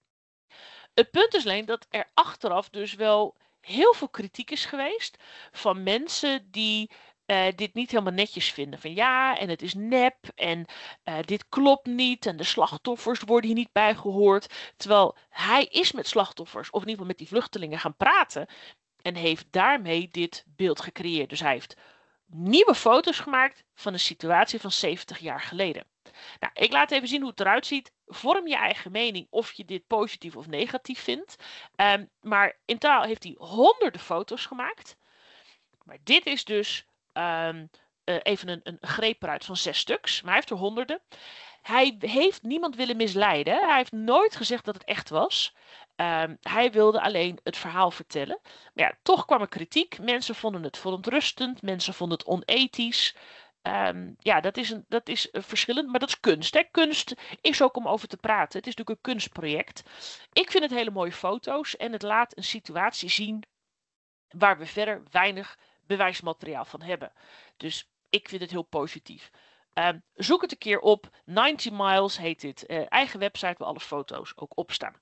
Het punt is alleen dat er achteraf dus wel heel veel kritiek is geweest van mensen die uh, dit niet helemaal netjes vinden. Van ja, en het is nep en uh, dit klopt niet en de slachtoffers worden hier niet bij gehoord. Terwijl hij is met slachtoffers, of in ieder geval met die vluchtelingen gaan praten en heeft daarmee dit beeld gecreëerd. Dus hij heeft nieuwe foto's gemaakt van een situatie van zeventig jaar geleden. Nou, ik laat even zien hoe het eruit ziet. Vorm je eigen mening of je dit positief of negatief vindt. Um, maar in totaal heeft hij honderden foto's gemaakt. Maar dit is dus um, uh, even een, een greep eruit van zes stuks. Maar hij heeft er honderden. Hij heeft niemand willen misleiden. Hij heeft nooit gezegd dat het echt was. Um, hij wilde alleen het verhaal vertellen. Maar ja, toch kwam er kritiek. Mensen vonden het verontrustend. Mensen vonden het onethisch. Um, ja, dat is, een, dat is uh, verschillend, maar dat is kunst. Hè? Kunst is ook om over te praten. Het is natuurlijk een kunstproject. Ik vind het hele mooie foto's en het laat een situatie zien waar we verder weinig bewijsmateriaal van hebben. Dus ik vind het heel positief. Um, zoek het een keer op. negentig miles heet dit. Uh, eigen website waar alle foto's ook op staan.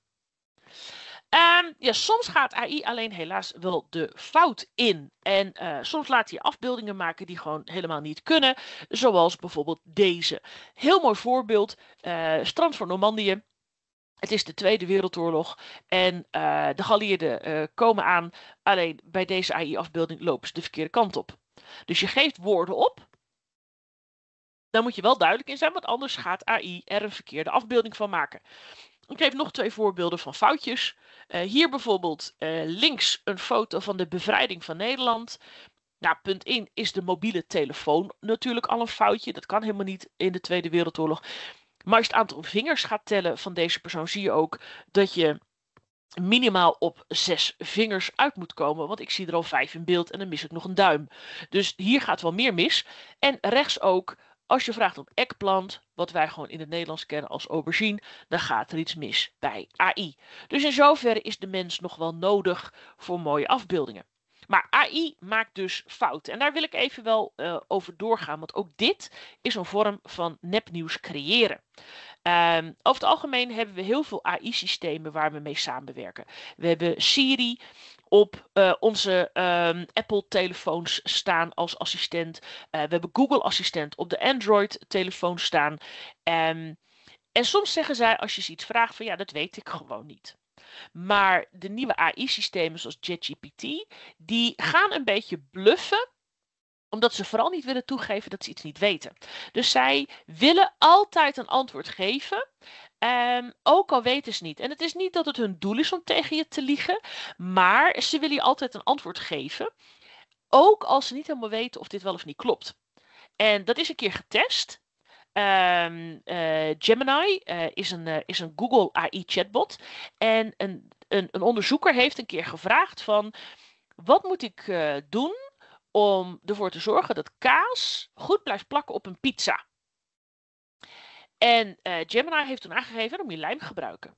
Um, ja, soms gaat A I alleen helaas wel de fout in. En uh, soms laat hij afbeeldingen maken die gewoon helemaal niet kunnen. Zoals bijvoorbeeld deze. Heel mooi voorbeeld. Uh, strand van Normandië. Het is de Tweede Wereldoorlog. En uh, de geallieerden uh, komen aan. Alleen bij deze A I-afbeelding lopen ze de verkeerde kant op. Dus je geeft woorden op. Daar moet je wel duidelijk in zijn. Want anders gaat A I er een verkeerde afbeelding van maken. Ik geef nog twee voorbeelden van foutjes. Uh, hier bijvoorbeeld uh, links een foto van de bevrijding van Nederland. Nou, punt één is de mobiele telefoon natuurlijk al een foutje. Dat kan helemaal niet in de Tweede Wereldoorlog. Maar als je het aantal vingers gaat tellen van deze persoon, zie je ook dat je minimaal op zes vingers uit moet komen. Want ik zie er al vijf in beeld en dan mis ik nog een duim. Dus hier gaat wel meer mis. En rechts ook. Als je vraagt om eggplant, wat wij gewoon in het Nederlands kennen als aubergine, dan gaat er iets mis bij A I. Dus in zoverre is de mens nog wel nodig voor mooie afbeeldingen. Maar A I maakt dus fouten. En daar wil ik even wel uh, over doorgaan, want ook dit is een vorm van nepnieuws creëren. Um, over het algemeen hebben we heel veel A I-systemen waar we mee samenwerken. We hebben Siri op uh, onze um, Apple-telefoons staan als assistent. Uh, we hebben Google-assistent op de Android-telefoon staan. Um, en soms zeggen zij, als je ze iets vraagt, van ja, dat weet ik gewoon niet. Maar de nieuwe A I-systemen zoals ChatGPT, die gaan een beetje bluffen Omdat ze vooral niet willen toegeven dat ze iets niet weten. Dus zij willen altijd een antwoord geven. Um, ook al weten ze niet. En het is niet dat het hun doel is om tegen je te liegen. Maar ze willen je altijd een antwoord geven. Ook als ze niet helemaal weten of dit wel of niet klopt. En dat is een keer getest. Um, uh, Gemini uh, is, een, uh, is een Google A I chatbot. En een, een, een onderzoeker heeft een keer gevraagd van... Wat moet ik uh, doen om ervoor te zorgen dat kaas goed blijft plakken op een pizza? En uh, Gemini heeft toen aangegeven, dan moet je lijm gebruiken.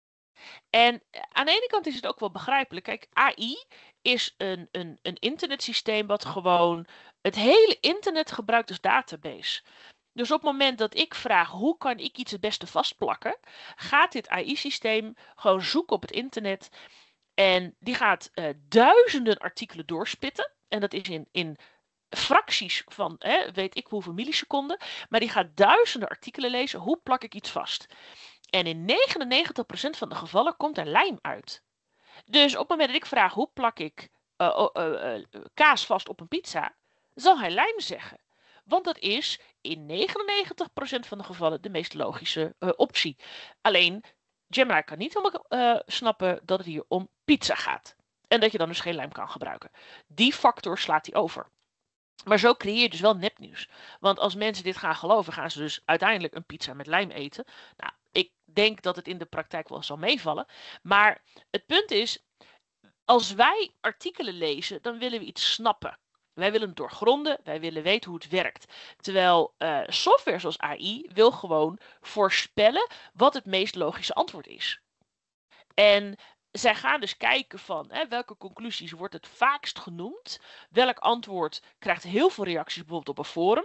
En aan de ene kant is het ook wel begrijpelijk. Kijk, A I is een, een, een internetsysteem wat gewoon het hele internet gebruikt als database. Dus op het moment dat ik vraag hoe kan ik iets het beste vastplakken, gaat dit A I-systeem gewoon zoeken op het internet. En die gaat uh, duizenden artikelen doorspitten. En dat is in, in fracties van, hè, weet ik hoeveel milliseconden. Maar die gaat duizenden artikelen lezen. Hoe plak ik iets vast? En in negenennegentig procent van de gevallen komt er lijm uit. Dus op het moment dat ik vraag hoe plak ik uh, uh, uh, kaas vast op een pizza, zal hij lijm zeggen. Want dat is in negenennegentig procent van de gevallen de meest logische uh, optie. Alleen Gemini kan niet helemaal uh, snappen dat het hier om pizza gaat. En dat je dan dus geen lijm kan gebruiken. Die factor slaat hij over. Maar zo creëer je dus wel nepnieuws. Want als mensen dit gaan geloven, gaan ze dus uiteindelijk een pizza met lijm eten. Nou, ik denk dat het in de praktijk wel zal meevallen. Maar het punt is, als wij artikelen lezen, dan willen we iets snappen. Wij willen het doorgronden, wij willen weten hoe het werkt. Terwijl uh, software zoals A I wil gewoon voorspellen wat het meest logische antwoord is. En zij gaan dus kijken van hè, welke conclusies wordt het vaakst genoemd. Welk antwoord krijgt heel veel reacties bijvoorbeeld op een forum.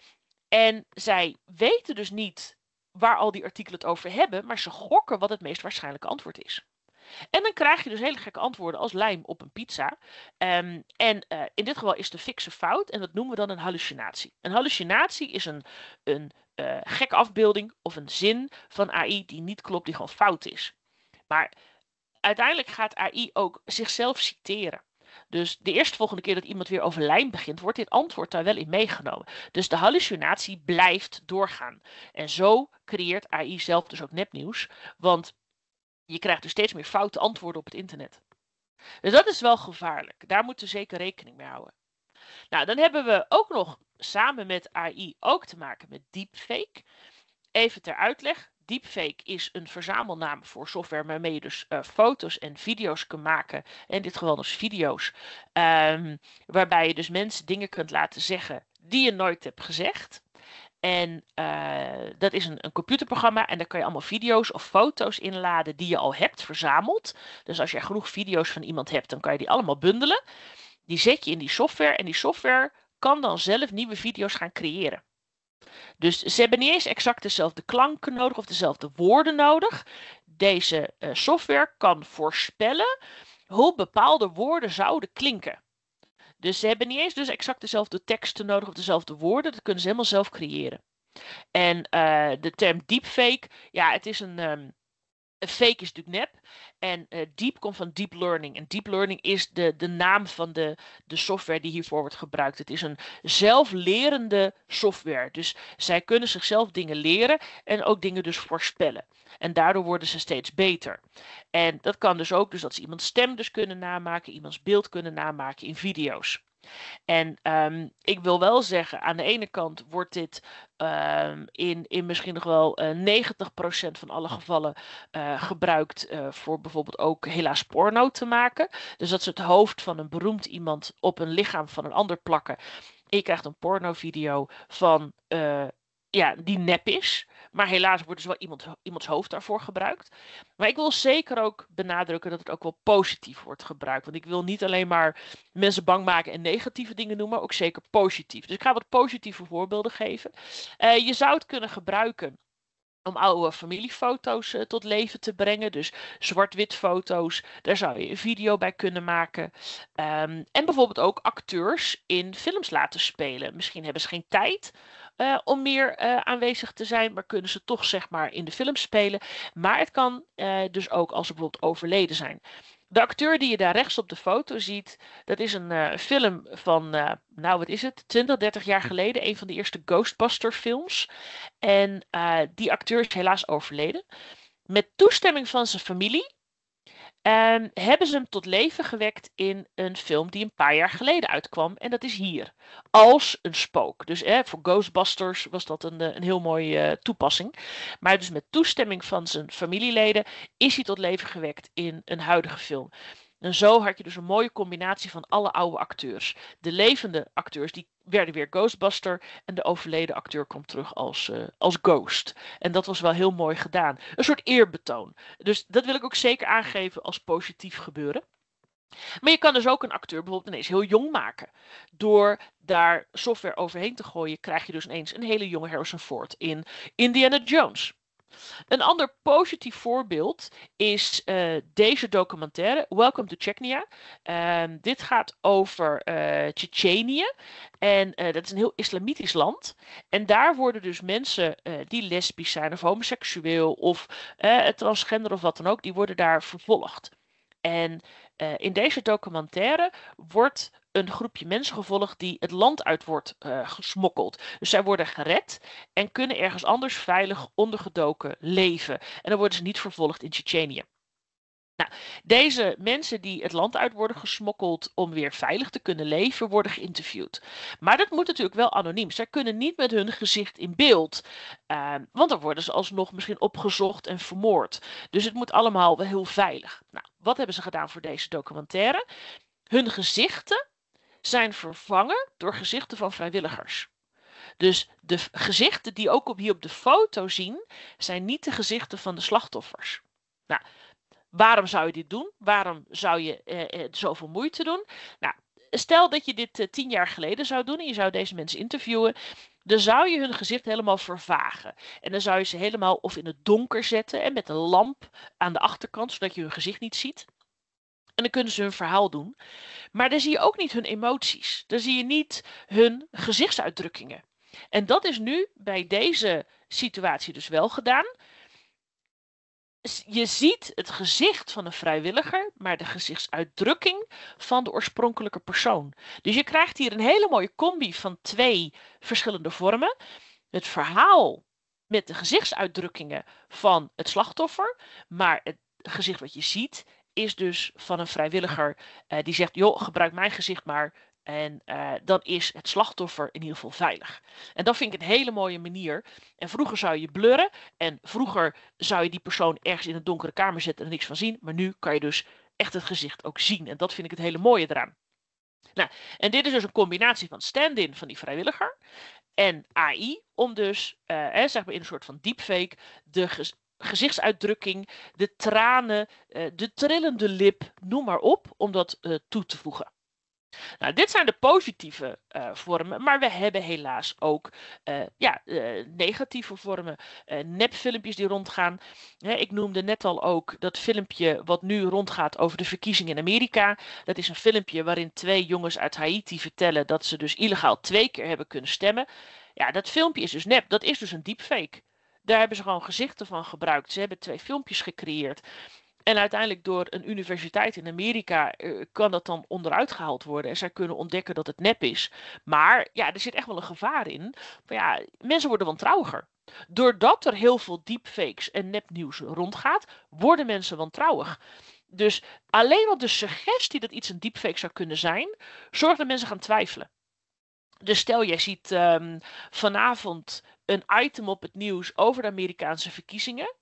En zij weten dus niet waar al die artikelen het over hebben, maar ze gokken wat het meest waarschijnlijke antwoord is. En dan krijg je dus hele gekke antwoorden als lijm op een pizza. Um, en uh, in dit geval is de fikse fout en dat noemen we dan een hallucinatie. Een hallucinatie is een, een uh, gekke afbeelding of een zin van A I die niet klopt, die gewoon fout is. Maar uiteindelijk gaat A I ook zichzelf citeren. Dus de eerste volgende keer dat iemand weer over lijm begint, wordt dit antwoord daar wel in meegenomen. Dus de hallucinatie blijft doorgaan. En zo creëert A I zelf dus ook nepnieuws. Want je krijgt dus steeds meer foute antwoorden op het internet. Dus dat is wel gevaarlijk. Daar moeten we zeker rekening mee houden. Nou, dan hebben we ook nog samen met A I ook te maken met deepfake. Even ter uitleg. Deepfake is een verzamelnaam voor software waarmee je dus uh, foto's en video's kunt maken. In dit geval dus video's. Um, waarbij je dus mensen dingen kunt laten zeggen die je nooit hebt gezegd. En uh, dat is een, een computerprogramma en daar kan je allemaal video's of foto's inladen die je al hebt verzameld. Dus als je genoeg video's van iemand hebt, dan kan je die allemaal bundelen. Die zet je in die software en die software kan dan zelf nieuwe video's gaan creëren. Dus ze hebben niet eens exact dezelfde klanken nodig of dezelfde woorden nodig. Deze uh, software kan voorspellen hoe bepaalde woorden zouden klinken. Dus ze hebben niet eens dus exact dezelfde teksten nodig of dezelfde woorden. Dat kunnen ze helemaal zelf creëren. En uh, de term deepfake, ja, het is een... Um, een fake is natuurlijk nep. En uh, deep komt van deep learning. En deep learning is de, de naam van de, de software die hiervoor wordt gebruikt. Het is een zelflerende software. Dus zij kunnen zichzelf dingen leren en ook dingen dus voorspellen. En daardoor worden ze steeds beter. En dat kan dus ook dus dat ze iemands stem dus kunnen namaken, iemands beeld kunnen namaken in video's. En um, ik wil wel zeggen, aan de ene kant wordt dit um, in, in misschien nog wel uh, negentig procent van alle gevallen uh, gebruikt uh, voor bijvoorbeeld ook helaas porno te maken. Dus dat ze het hoofd van een beroemd iemand op een lichaam van een ander plakken. En je krijgt een pornovideo van, uh, ja, die nep is. Maar helaas wordt dus wel iemand, iemands hoofd daarvoor gebruikt. Maar ik wil zeker ook benadrukken dat het ook wel positief wordt gebruikt. Want ik wil niet alleen maar mensen bang maken en negatieve dingen noemen, maar ook zeker positief. Dus ik ga wat positieve voorbeelden geven. Uh, je zou het kunnen gebruiken om oude familiefoto's uh, tot leven te brengen. Dus zwart-wit foto's, daar zou je een video bij kunnen maken. Um, en bijvoorbeeld ook acteurs in films laten spelen. Misschien hebben ze geen tijd uh, om meer uh, aanwezig te zijn, maar kunnen ze toch zeg maar in de film spelen. Maar het kan uh, dus ook als ze bijvoorbeeld overleden zijn. De acteur die je daar rechts op de foto ziet, dat is een uh, film van, uh, nou wat is het, twintig, dertig jaar geleden. Een van de eerste Ghostbuster films. En uh, die acteur is helaas overleden. Met toestemming van zijn familie um, hebben ze hem tot leven gewekt in een film die een paar jaar geleden uitkwam. En dat is hier. Als een spook. Dus eh, voor Ghostbusters was dat een, een heel mooie uh, toepassing. Maar dus met toestemming van zijn familieleden is hij tot leven gewekt in een huidige film. En zo had je dus een mooie combinatie van alle oude acteurs. De levende acteurs die werden weer Ghostbuster en de overleden acteur komt terug als, uh, als Ghost. En dat was wel heel mooi gedaan. Een soort eerbetoon. Dus dat wil ik ook zeker aangeven als positief gebeuren. Maar je kan dus ook een acteur bijvoorbeeld ineens heel jong maken. Door daar software overheen te gooien krijg je dus ineens een hele jonge Harrison Ford in Indiana Jones. Een ander positief voorbeeld is uh, deze documentaire, Welcome to Chechnya. Uh, dit gaat over uh, Tsjetsjenië. En uh, dat is een heel islamitisch land. En daar worden dus mensen uh, die lesbisch zijn of homoseksueel of uh, transgender of wat dan ook, die worden daar vervolgd. En uh, in deze documentaire wordt een groepje mensen gevolgd die het land uit wordt uh, gesmokkeld. Dus zij worden gered en kunnen ergens anders veilig ondergedoken leven. En dan worden ze niet vervolgd in Tsjetsjenië. Nou, deze mensen die het land uit worden gesmokkeld om weer veilig te kunnen leven, worden geïnterviewd. Maar dat moet natuurlijk wel anoniem. Zij kunnen niet met hun gezicht in beeld. Uh, want dan worden ze alsnog misschien opgezocht en vermoord. Dus het moet allemaal wel heel veilig. Nou, wat hebben ze gedaan voor deze documentaire? Hun gezichten zijn vervangen door gezichten van vrijwilligers. Dus de gezichten die ook op, hier op de foto zien, zijn niet de gezichten van de slachtoffers. Nou, waarom zou je dit doen? Waarom zou je eh, zoveel moeite doen? Nou, stel dat je dit eh, tien jaar geleden zou doen en je zou deze mensen interviewen. Dan zou je hun gezicht helemaal vervagen. En dan zou je ze helemaal of in het donker zetten en met een lamp aan de achterkant, zodat je hun gezicht niet ziet. En dan kunnen ze hun verhaal doen. Maar dan zie je ook niet hun emoties. Dan zie je niet hun gezichtsuitdrukkingen. En dat is nu bij deze situatie dus wel gedaan. Je ziet het gezicht van een vrijwilliger, maar de gezichtsuitdrukking van de oorspronkelijke persoon. Dus je krijgt hier een hele mooie combi van twee verschillende vormen. Het verhaal met de gezichtsuitdrukkingen van het slachtoffer, maar het gezicht wat je ziet is dus van een vrijwilliger uh, die zegt, joh, gebruik mijn gezicht maar. En uh, dan is het slachtoffer in ieder geval veilig. En dat vind ik een hele mooie manier. En vroeger zou je blurren. En vroeger zou je die persoon ergens in een donkere kamer zetten en er niks van zien. Maar nu kan je dus echt het gezicht ook zien. En dat vind ik het hele mooie eraan. Nou, en dit is dus een combinatie van stand-in van die vrijwilliger en A I. Om dus, uh, eh, zeg maar in een soort van deepfake, de ge gezichtsuitdrukking, de tranen, uh, de trillende lip, noem maar op, om dat uh, toe te voegen. Nou, dit zijn de positieve uh, vormen, maar we hebben helaas ook uh, ja, uh, negatieve vormen. Uh, nepfilmpjes die rondgaan. He, ik noemde net al ook dat filmpje wat nu rondgaat over de verkiezingen in Amerika. Dat is een filmpje waarin twee jongens uit Haiti vertellen dat ze dus illegaal twee keer hebben kunnen stemmen. Ja, dat filmpje is dus nep. Dat is dus een deepfake. Daar hebben ze gewoon gezichten van gebruikt. Ze hebben twee filmpjes gecreëerd. En uiteindelijk door een universiteit in Amerika uh, kan dat dan onderuit gehaald worden. En zij kunnen ontdekken dat het nep is. Maar ja, er zit echt wel een gevaar in. Maar ja, mensen worden wantrouwiger. Doordat er heel veel deepfakes en nepnieuws rondgaat, worden mensen wantrouwig. Dus alleen al de suggestie dat iets een deepfake zou kunnen zijn, zorgt dat mensen gaan twijfelen. Dus stel, jij ziet um, vanavond een item op het nieuws over de Amerikaanse verkiezingen.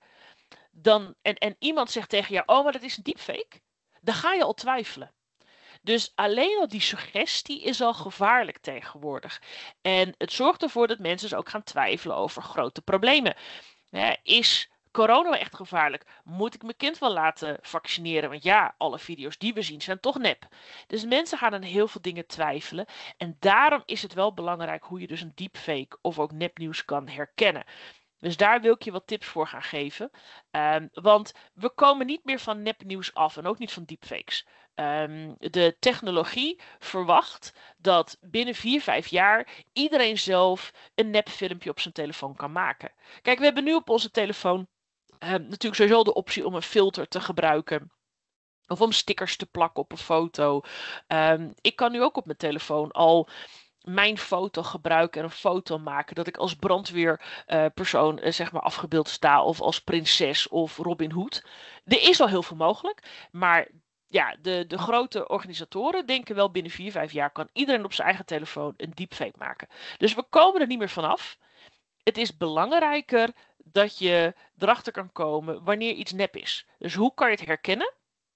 Dan, en, en iemand zegt tegen jou, oh, maar dat is een deepfake. Dan ga je al twijfelen. Dus alleen al die suggestie is al gevaarlijk tegenwoordig. En het zorgt ervoor dat mensen dus ook gaan twijfelen over grote problemen. Ja, is corona echt gevaarlijk? Moet ik mijn kind wel laten vaccineren? Want ja, alle video's die we zien zijn toch nep. Dus mensen gaan aan heel veel dingen twijfelen. En daarom is het wel belangrijk hoe je dus een deepfake of ook nepnieuws kan herkennen. Dus daar wil ik je wat tips voor gaan geven. Um, want we komen niet meer van nepnieuws af en ook niet van deepfakes. Um, de technologie verwacht dat binnen vier, vijf jaar iedereen zelf een nepfilmpje op zijn telefoon kan maken. Kijk, we hebben nu op onze telefoon um, natuurlijk sowieso de optie om een filter te gebruiken. Of om stickers te plakken op een foto. Um, ik kan nu ook op mijn telefoon al mijn foto gebruiken en een foto maken dat ik als brandweerpersoon uh, zeg maar afgebeeld sta of als prinses of Robin Hood. Er is al heel veel mogelijk, maar ja, de, de grote organisatoren denken wel binnen vier, vijf jaar kan iedereen op zijn eigen telefoon een deepfake maken. Dus we komen er niet meer vanaf. Het is belangrijker dat je erachter kan komen wanneer iets nep is. Dus hoe kan je het herkennen?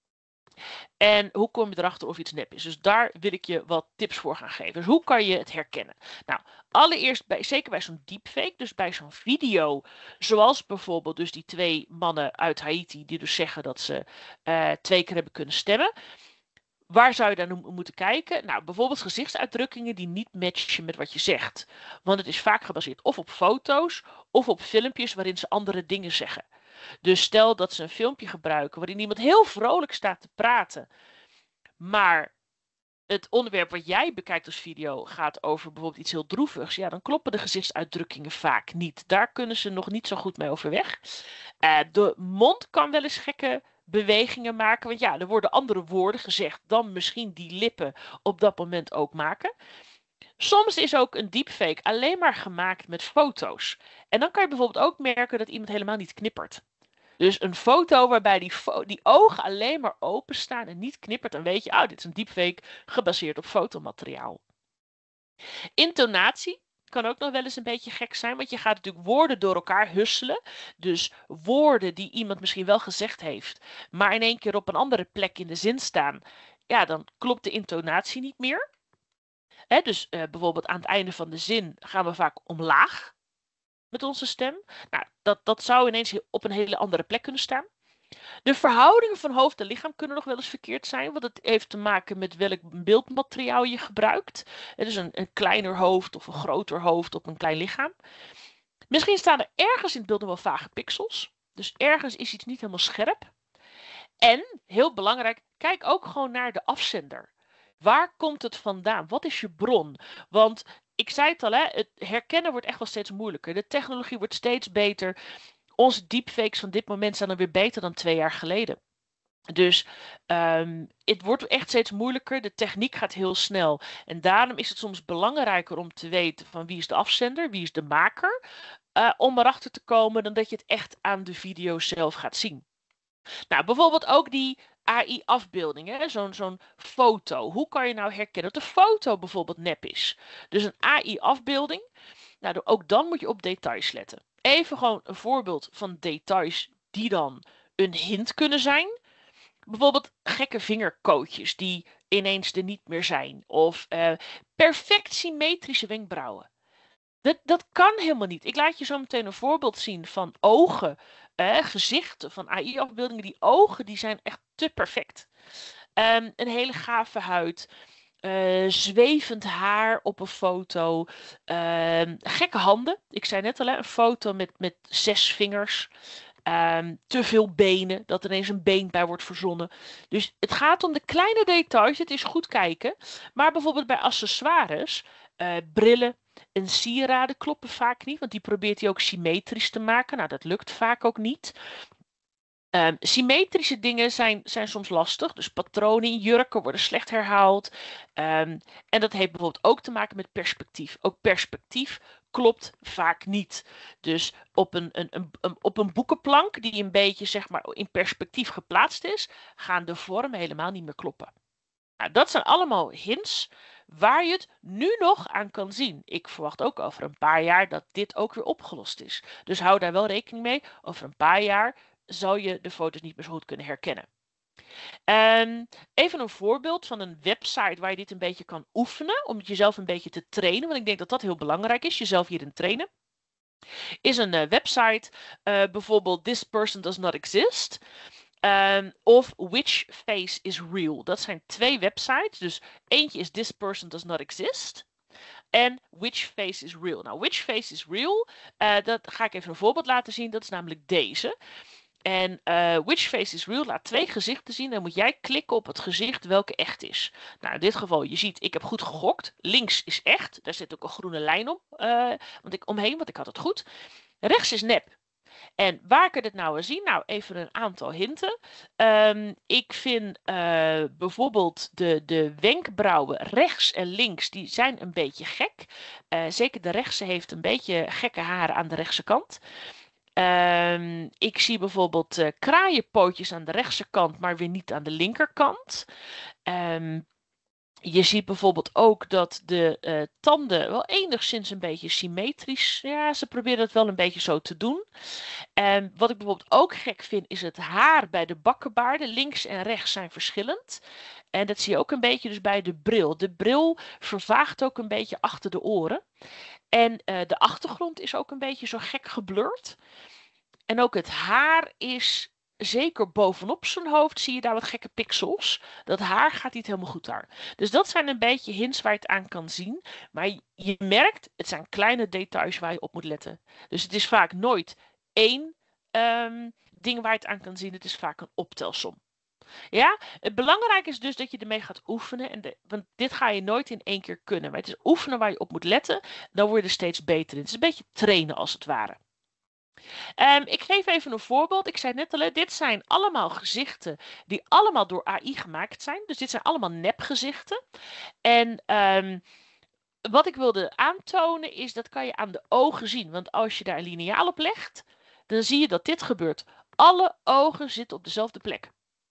En hoe kom je erachter of iets nep is? Dus daar wil ik je wat tips voor gaan geven. Dus hoe kan je het herkennen? Nou, allereerst, bij, zeker bij zo'n deepfake, dus bij zo'n video, zoals bijvoorbeeld dus die twee mannen uit Haiti, die dus zeggen dat ze uh, twee keer hebben kunnen stemmen. Waar zou je dan moeten kijken? Nou, bijvoorbeeld gezichtsuitdrukkingen die niet matchen met wat je zegt. Want het is vaak gebaseerd of op foto's of op filmpjes waarin ze andere dingen zeggen. Dus stel dat ze een filmpje gebruiken waarin iemand heel vrolijk staat te praten, maar het onderwerp wat jij bekijkt als video gaat over bijvoorbeeld iets heel droevigs, ja, dan kloppen de gezichtsuitdrukkingen vaak niet. Daar kunnen ze nog niet zo goed mee overweg. Uh, de mond kan wel eens gekke bewegingen maken, want ja, er worden andere woorden gezegd dan misschien die lippen op dat moment ook maken. Soms is ook een deepfake alleen maar gemaakt met foto's. En dan kan je bijvoorbeeld ook merken dat iemand helemaal niet knippert. Dus een foto waarbij die, fo die ogen alleen maar openstaan en niet knippert, dan weet je, oh, dit is een deepfake gebaseerd op fotomateriaal. Intonatie kan ook nog wel eens een beetje gek zijn, want je gaat natuurlijk woorden door elkaar husselen. Dus woorden die iemand misschien wel gezegd heeft, maar in één keer op een andere plek in de zin staan, ja, dan klopt de intonatie niet meer. Hè, dus uh, bijvoorbeeld aan het einde van de zin gaan we vaak omlaag met onze stem. Nou, dat, dat zou ineens op een hele andere plek kunnen staan. De verhoudingen van hoofd en lichaam kunnen nog wel eens verkeerd zijn, want het heeft te maken met welk beeldmateriaal je gebruikt. Het is een, een kleiner hoofd of een groter hoofd op een klein lichaam. Misschien staan er ergens in het beeld nog wel vage pixels. Dus ergens is iets niet helemaal scherp. En, heel belangrijk, kijk ook gewoon naar de afzender. Waar komt het vandaan? Wat is je bron? Want ik zei het al, hè, het herkennen wordt echt wel steeds moeilijker. De technologie wordt steeds beter. Onze deepfakes van dit moment zijn dan weer beter dan twee jaar geleden. Dus um, het wordt echt steeds moeilijker. De techniek gaat heel snel. En daarom is het soms belangrijker om te weten van wie is de afzender, wie is de maker. Uh, om erachter te komen dan dat je het echt aan de video zelf gaat zien. Nou, bijvoorbeeld ook die A I-afbeeldingen, zo'n zo'n foto. Hoe kan je nou herkennen dat de foto bijvoorbeeld nep is? Dus een A I-afbeelding, nou, ook dan moet je op details letten. Even gewoon een voorbeeld van details die dan een hint kunnen zijn. Bijvoorbeeld gekke vingerkootjes die ineens er niet meer zijn. Of uh, perfect symmetrische wenkbrauwen. Dat, dat kan helemaal niet. Ik laat je zo meteen een voorbeeld zien van ogen, eh, gezichten van A I-afbeeldingen. Die ogen die zijn echt te perfect. Um, een hele gave huid. Uh, zwevend haar op een foto. Uh, gekke handen. Ik zei net al, hè, een foto met, met zes vingers. Um, te veel benen, dat er ineens een been bij wordt verzonnen. Dus het gaat om de kleine details. Het is goed kijken. Maar bijvoorbeeld bij accessoires, uh, brillen en sieraden kloppen vaak niet. Want die probeert hij ook symmetrisch te maken. Nou, dat lukt vaak ook niet. Um, symmetrische dingen zijn, zijn soms lastig. Dus patronen in jurken worden slecht herhaald. Um, en dat heeft bijvoorbeeld ook te maken met perspectief. Ook perspectief klopt vaak niet. Dus op een, een, een, een, op een boekenplank die een beetje zeg maar, in perspectief geplaatst is, gaan de vormen helemaal niet meer kloppen. Nou, dat zijn allemaal hints waar je het nu nog aan kan zien. Ik verwacht ook over een paar jaar dat dit ook weer opgelost is. Dus hou daar wel rekening mee. Over een paar jaar zal je de foto's niet meer zo goed kunnen herkennen. Um, even een voorbeeld van een website waar je dit een beetje kan oefenen. Om jezelf een beetje te trainen. Want ik denk dat dat heel belangrijk is. Jezelf hierin trainen. Is een uh, website. Uh, bijvoorbeeld This Person Does Not Exist. Um, of Which Face is Real. Dat zijn twee websites. Dus eentje is This Person Does Not Exist. En Which Face is Real. Nou, Which Face is Real. Uh, dat ga ik even een voorbeeld laten zien. Dat is namelijk deze. En uh, Which Face is Real laat twee gezichten zien. Dan moet jij klikken op het gezicht welke echt is. Nou, in dit geval, je ziet, ik heb goed gegokt. Links is echt. Daar zit ook een groene lijn om, uh, want ik, omheen, want ik had het goed. Rechts is nep. En waar kan je het nou aan zien? Nou, even een aantal hinten. Um, ik vind uh, bijvoorbeeld de, de wenkbrauwen rechts en links, die zijn een beetje gek. Uh, zeker de rechtse heeft een beetje gekke haren aan de rechtse kant. Um, ik zie bijvoorbeeld uh, kraaienpootjes aan de rechtse kant, maar weer niet aan de linkerkant. Um, Je ziet bijvoorbeeld ook dat de uh, tanden wel enigszins een beetje symmetrisch. Ja, ze proberen het wel een beetje zo te doen. En wat ik bijvoorbeeld ook gek vind, is het haar bij de bakkenbaarden. Links en rechts zijn verschillend. En dat zie je ook een beetje dus bij de bril. De bril vervaagt ook een beetje achter de oren. En uh, de achtergrond is ook een beetje zo gek geblurred. En ook het haar is, zeker bovenop zijn hoofd, zie je daar wat gekke pixels. Dat haar gaat niet helemaal goed daar. Dus dat zijn een beetje hints waar je het aan kan zien. Maar je merkt, het zijn kleine details waar je op moet letten. Dus het is vaak nooit één um, ding waar je het aan kan zien. Het is vaak een optelsom. Ja, het belangrijke is dus dat je ermee gaat oefenen. En de, want dit ga je nooit in één keer kunnen. Maar het is oefenen waar je op moet letten. Dan word je er steeds beter in. Het is een beetje trainen als het ware. Um, ik geef even een voorbeeld. Ik zei net al, dit zijn allemaal gezichten die allemaal door A I gemaakt zijn. Dus dit zijn allemaal nepgezichten. En um, wat ik wilde aantonen is, dat kan je aan de ogen zien. Want als je daar een liniaal op legt, dan zie je dat dit gebeurt. Alle ogen zitten op dezelfde plek.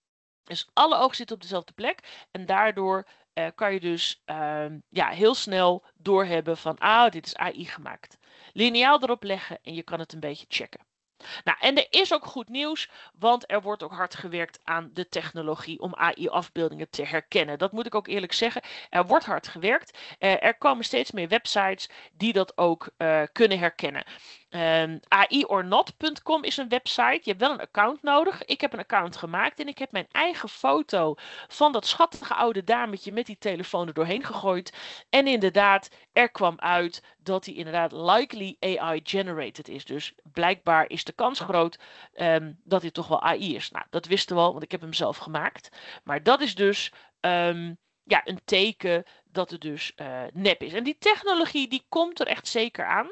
Dus alle ogen zitten op dezelfde plek. En daardoor uh, kan je dus uh, ja, heel snel doorhebben van, ah, dit is A I gemaakt. Liniaal erop leggen en je kan het een beetje checken. Nou, en er is ook goed nieuws, want er wordt ook hard gewerkt aan de technologie om A I-afbeeldingen te herkennen. Dat moet ik ook eerlijk zeggen. Er wordt hard gewerkt. Uh, er komen steeds meer websites die dat ook uh, kunnen herkennen. Um, A I or not punt com is een website. Je hebt wel een account nodig. Ik heb een account gemaakt en ik heb mijn eigen foto van dat schattige oude dametje met die telefoon er doorheen gegooid. En inderdaad, er kwam uit dat die inderdaad likely A I generated is. Dus blijkbaar is de kans groot um, dat dit toch wel A I is. Nou, dat wisten we al, want ik heb hem zelf gemaakt. Maar dat is dus um, ja, een teken dat het dus uh, nep is. En die technologie die komt er echt zeker aan.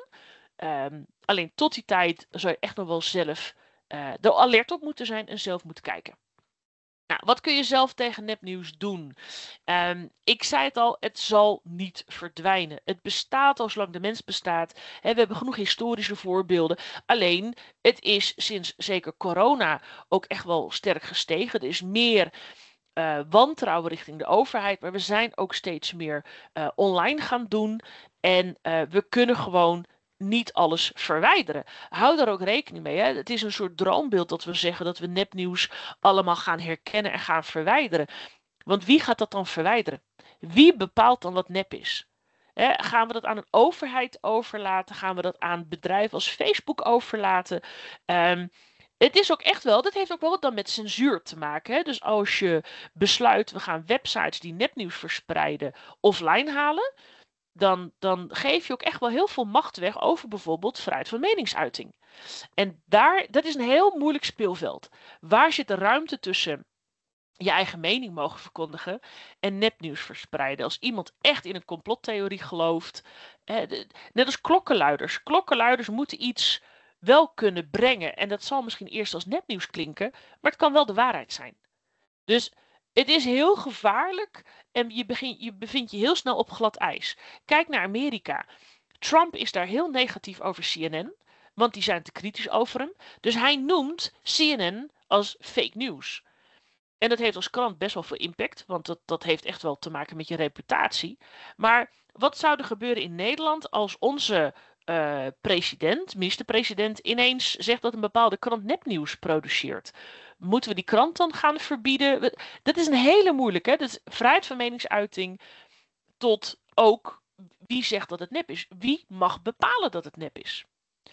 Um, alleen tot die tijd zou je echt nog wel zelf uh, er alert op moeten zijn en zelf moeten kijken. Nou, wat kun je zelf tegen nepnieuws doen? Um, ik zei het al, het zal niet verdwijnen. Het bestaat al zolang de mens bestaat. He, we hebben genoeg historische voorbeelden. Alleen, het is sinds zeker corona ook echt wel sterk gestegen. Er is meer uh, wantrouwen richting de overheid. Maar we zijn ook steeds meer uh, online gaan doen. En uh, we kunnen gewoon niet alles verwijderen. Hou daar ook rekening mee. Hè? Het is een soort droombeeld dat we zeggen dat we nepnieuws allemaal gaan herkennen en gaan verwijderen. Want wie gaat dat dan verwijderen? Wie bepaalt dan wat nep is? Hè, gaan we dat aan een overheid overlaten? Gaan we dat aan bedrijven als Facebook overlaten? Um, het is ook echt wel, dat heeft ook wel wat dan met censuur te maken. Hè? Dus als je besluit, we gaan websites die nepnieuws verspreiden offline halen, Dan, dan geef je ook echt wel heel veel macht weg over bijvoorbeeld vrijheid van meningsuiting. En daar, dat is een heel moeilijk speelveld. Waar zit de ruimte tussen je eigen mening mogen verkondigen en nepnieuws verspreiden? Als iemand echt in een complottheorie gelooft, eh, de, net als klokkenluiders. Klokkenluiders moeten iets wel kunnen brengen. En dat zal misschien eerst als nepnieuws klinken, maar het kan wel de waarheid zijn. Dus het is heel gevaarlijk en je, begin, je bevindt je heel snel op glad ijs. Kijk naar Amerika. Trump is daar heel negatief over C N N, want die zijn te kritisch over hem. Dus hij noemt C N N als fake news. En dat heeft als krant best wel veel impact, want dat, dat heeft echt wel te maken met je reputatie. Maar wat zou er gebeuren in Nederland als onze uh, president, minister-president, ineens zegt dat een bepaalde krant nepnieuws produceert? Moeten we die krant dan gaan verbieden? Dat is een hele moeilijke. Hè? Dus vrijheid van meningsuiting tot ook wie zegt dat het nep is. Wie mag bepalen dat het nep is?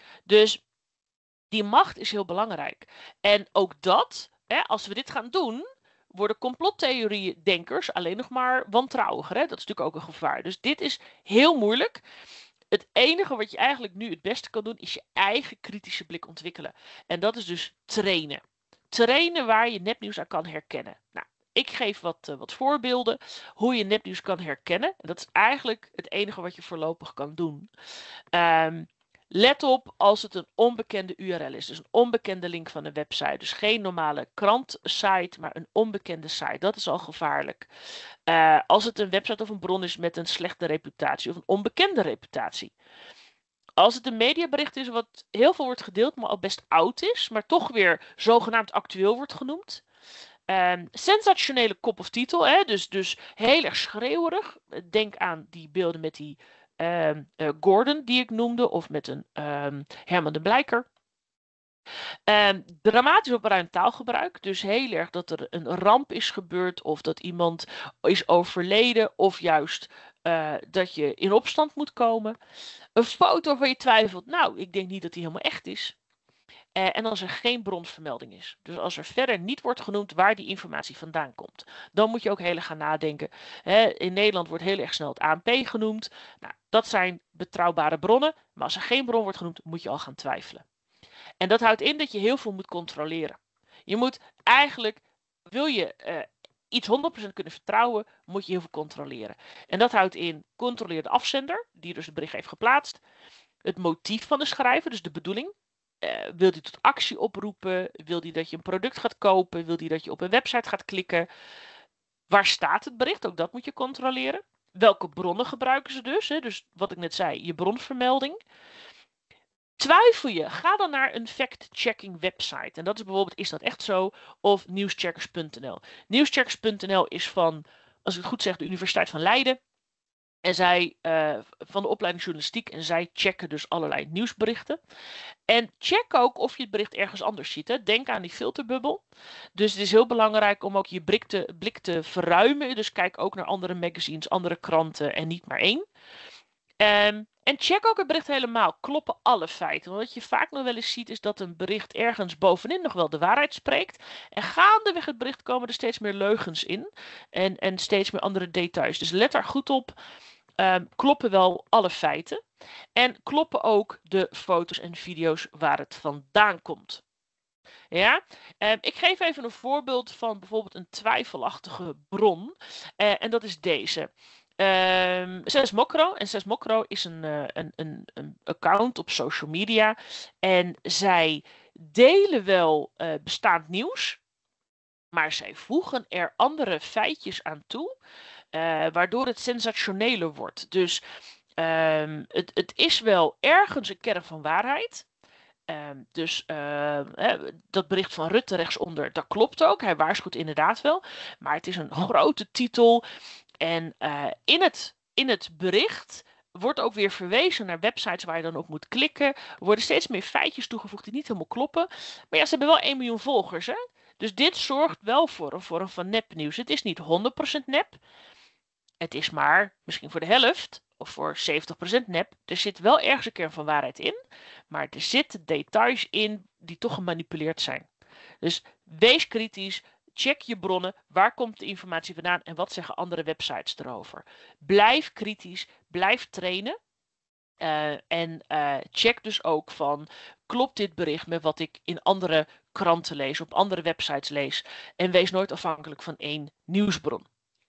Dus die macht is heel belangrijk. En ook dat, hè, als we dit gaan doen, worden complottheorie-denkers alleen nog maar wantrouwiger. Hè? Dat is natuurlijk ook een gevaar. Dus dit is heel moeilijk. Het enige wat je eigenlijk nu het beste kan doen, is je eigen kritische blik ontwikkelen. En dat is dus trainen. Trainen waar je nepnieuws aan kan herkennen. Nou, ik geef wat, uh, wat voorbeelden hoe je nepnieuws kan herkennen. En dat is eigenlijk het enige wat je voorlopig kan doen. Um, Let op als het een onbekende U R L is, dus een onbekende link van een website. Dus geen normale krantsite, maar een onbekende site. Dat is al gevaarlijk. Uh, als het een website of een bron is met een slechte reputatie of een onbekende reputatie. Als het een mediabericht is wat heel veel wordt gedeeld, maar al best oud is, maar toch weer zogenaamd actueel wordt genoemd. Um, sensationele kop of titel, hè? Dus, dus heel erg schreeuwerig. Denk aan die beelden met die um, uh, Gordon die ik noemde, of met een um, Herman de Blijker. Um, dramatisch op ruim taalgebruik, dus heel erg dat er een ramp is gebeurd, of dat iemand is overleden, of juist uh, dat je in opstand moet komen. Een foto waarvan je twijfelt, nou, ik denk niet dat die helemaal echt is. Uh, en als er geen bronvermelding is. Dus als er verder niet wordt genoemd waar die informatie vandaan komt. Dan moet je ook heel erg gaan nadenken. Hè, in Nederland wordt heel erg snel het A N P genoemd. Nou, dat zijn betrouwbare bronnen. Maar als er geen bron wordt genoemd, moet je al gaan twijfelen. En dat houdt in dat je heel veel moet controleren. Je moet eigenlijk, wil je uh, iets honderd procent kunnen vertrouwen, moet je heel veel controleren. En dat houdt in, controleer de afzender, die dus het bericht heeft geplaatst. Het motief van de schrijver, dus de bedoeling. Uh, wil hij tot actie oproepen? Wil hij dat je een product gaat kopen? Wil hij dat je op een website gaat klikken? Waar staat het bericht? Ook dat moet je controleren. Welke bronnen gebruiken ze dus? Hè? Dus wat ik net zei, je bronvermelding. Twijfel je? Ga dan naar een fact-checking website. En dat is bijvoorbeeld, is dat echt zo? Of nieuwscheckers punt n l. Nieuwscheckers punt n l is van, als ik het goed zeg, de Universiteit van Leiden. En zij, uh, van de opleiding journalistiek, en zij checken dus allerlei nieuwsberichten. En check ook of je het bericht ergens anders ziet. Hè. Denk aan die filterbubbel. Dus het is heel belangrijk om ook je blik te, blik te verruimen. Dus kijk ook naar andere magazines, andere kranten en niet maar één. Um, en check ook het bericht helemaal. Kloppen alle feiten. Want wat je vaak nog wel eens ziet is dat een bericht ergens bovenin nog wel de waarheid spreekt. En gaandeweg het bericht komen er steeds meer leugens in. En, en steeds meer andere details. Dus let daar goed op. Um, kloppen wel alle feiten. En kloppen ook de foto's en video's waar het vandaan komt. Ja, um, ik geef even een voorbeeld van bijvoorbeeld een twijfelachtige bron. Uh, en dat is deze. Um, Sesmokro. En Sesmokro is een, uh, een, een, een account op social media. En zij delen wel uh, bestaand nieuws. Maar zij voegen er andere feitjes aan toe. Uh, waardoor het sensationeler wordt. Dus um, het, het is wel ergens een kern van waarheid. Um, dus uh, hè, dat bericht van Rutte rechtsonder, dat klopt ook. Hij waarschuwt inderdaad wel. Maar het is een grote titel. En uh, in, het, in het bericht wordt ook weer verwezen naar websites waar je dan op moet klikken. Er worden steeds meer feitjes toegevoegd die niet helemaal kloppen. Maar ja, ze hebben wel één miljoen volgers. Hè? Dus dit zorgt wel voor een vorm van nepnieuws. Het is niet honderd procent nep. Het is maar misschien voor de helft of voor zeventig procent nep. Er zit wel ergens een kern van waarheid in. Maar er zitten details in die toch gemanipuleerd zijn. Dus wees kritisch. Check je bronnen. Waar komt de informatie vandaan en wat zeggen andere websites erover? Blijf kritisch. Blijf trainen. Uh, en uh, check dus ook van, klopt dit bericht met wat ik in andere kranten lees, op andere websites lees. En wees nooit afhankelijk van één nieuwsbron.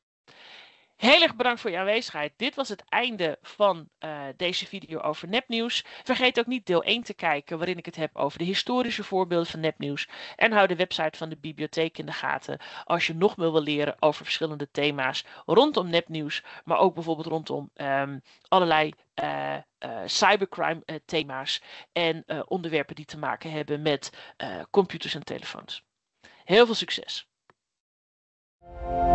Heel erg bedankt voor je aanwezigheid. Dit was het einde van uh, deze video over nepnieuws. Vergeet ook niet deel één te kijken waarin ik het heb over de historische voorbeelden van nepnieuws. En hou de website van de bibliotheek in de gaten als je nog meer wil leren over verschillende thema's rondom nepnieuws. Maar ook bijvoorbeeld rondom um, allerlei uh, uh, cybercrime uh, thema's en uh, onderwerpen die te maken hebben met uh, computers en telefoons. Heel veel succes!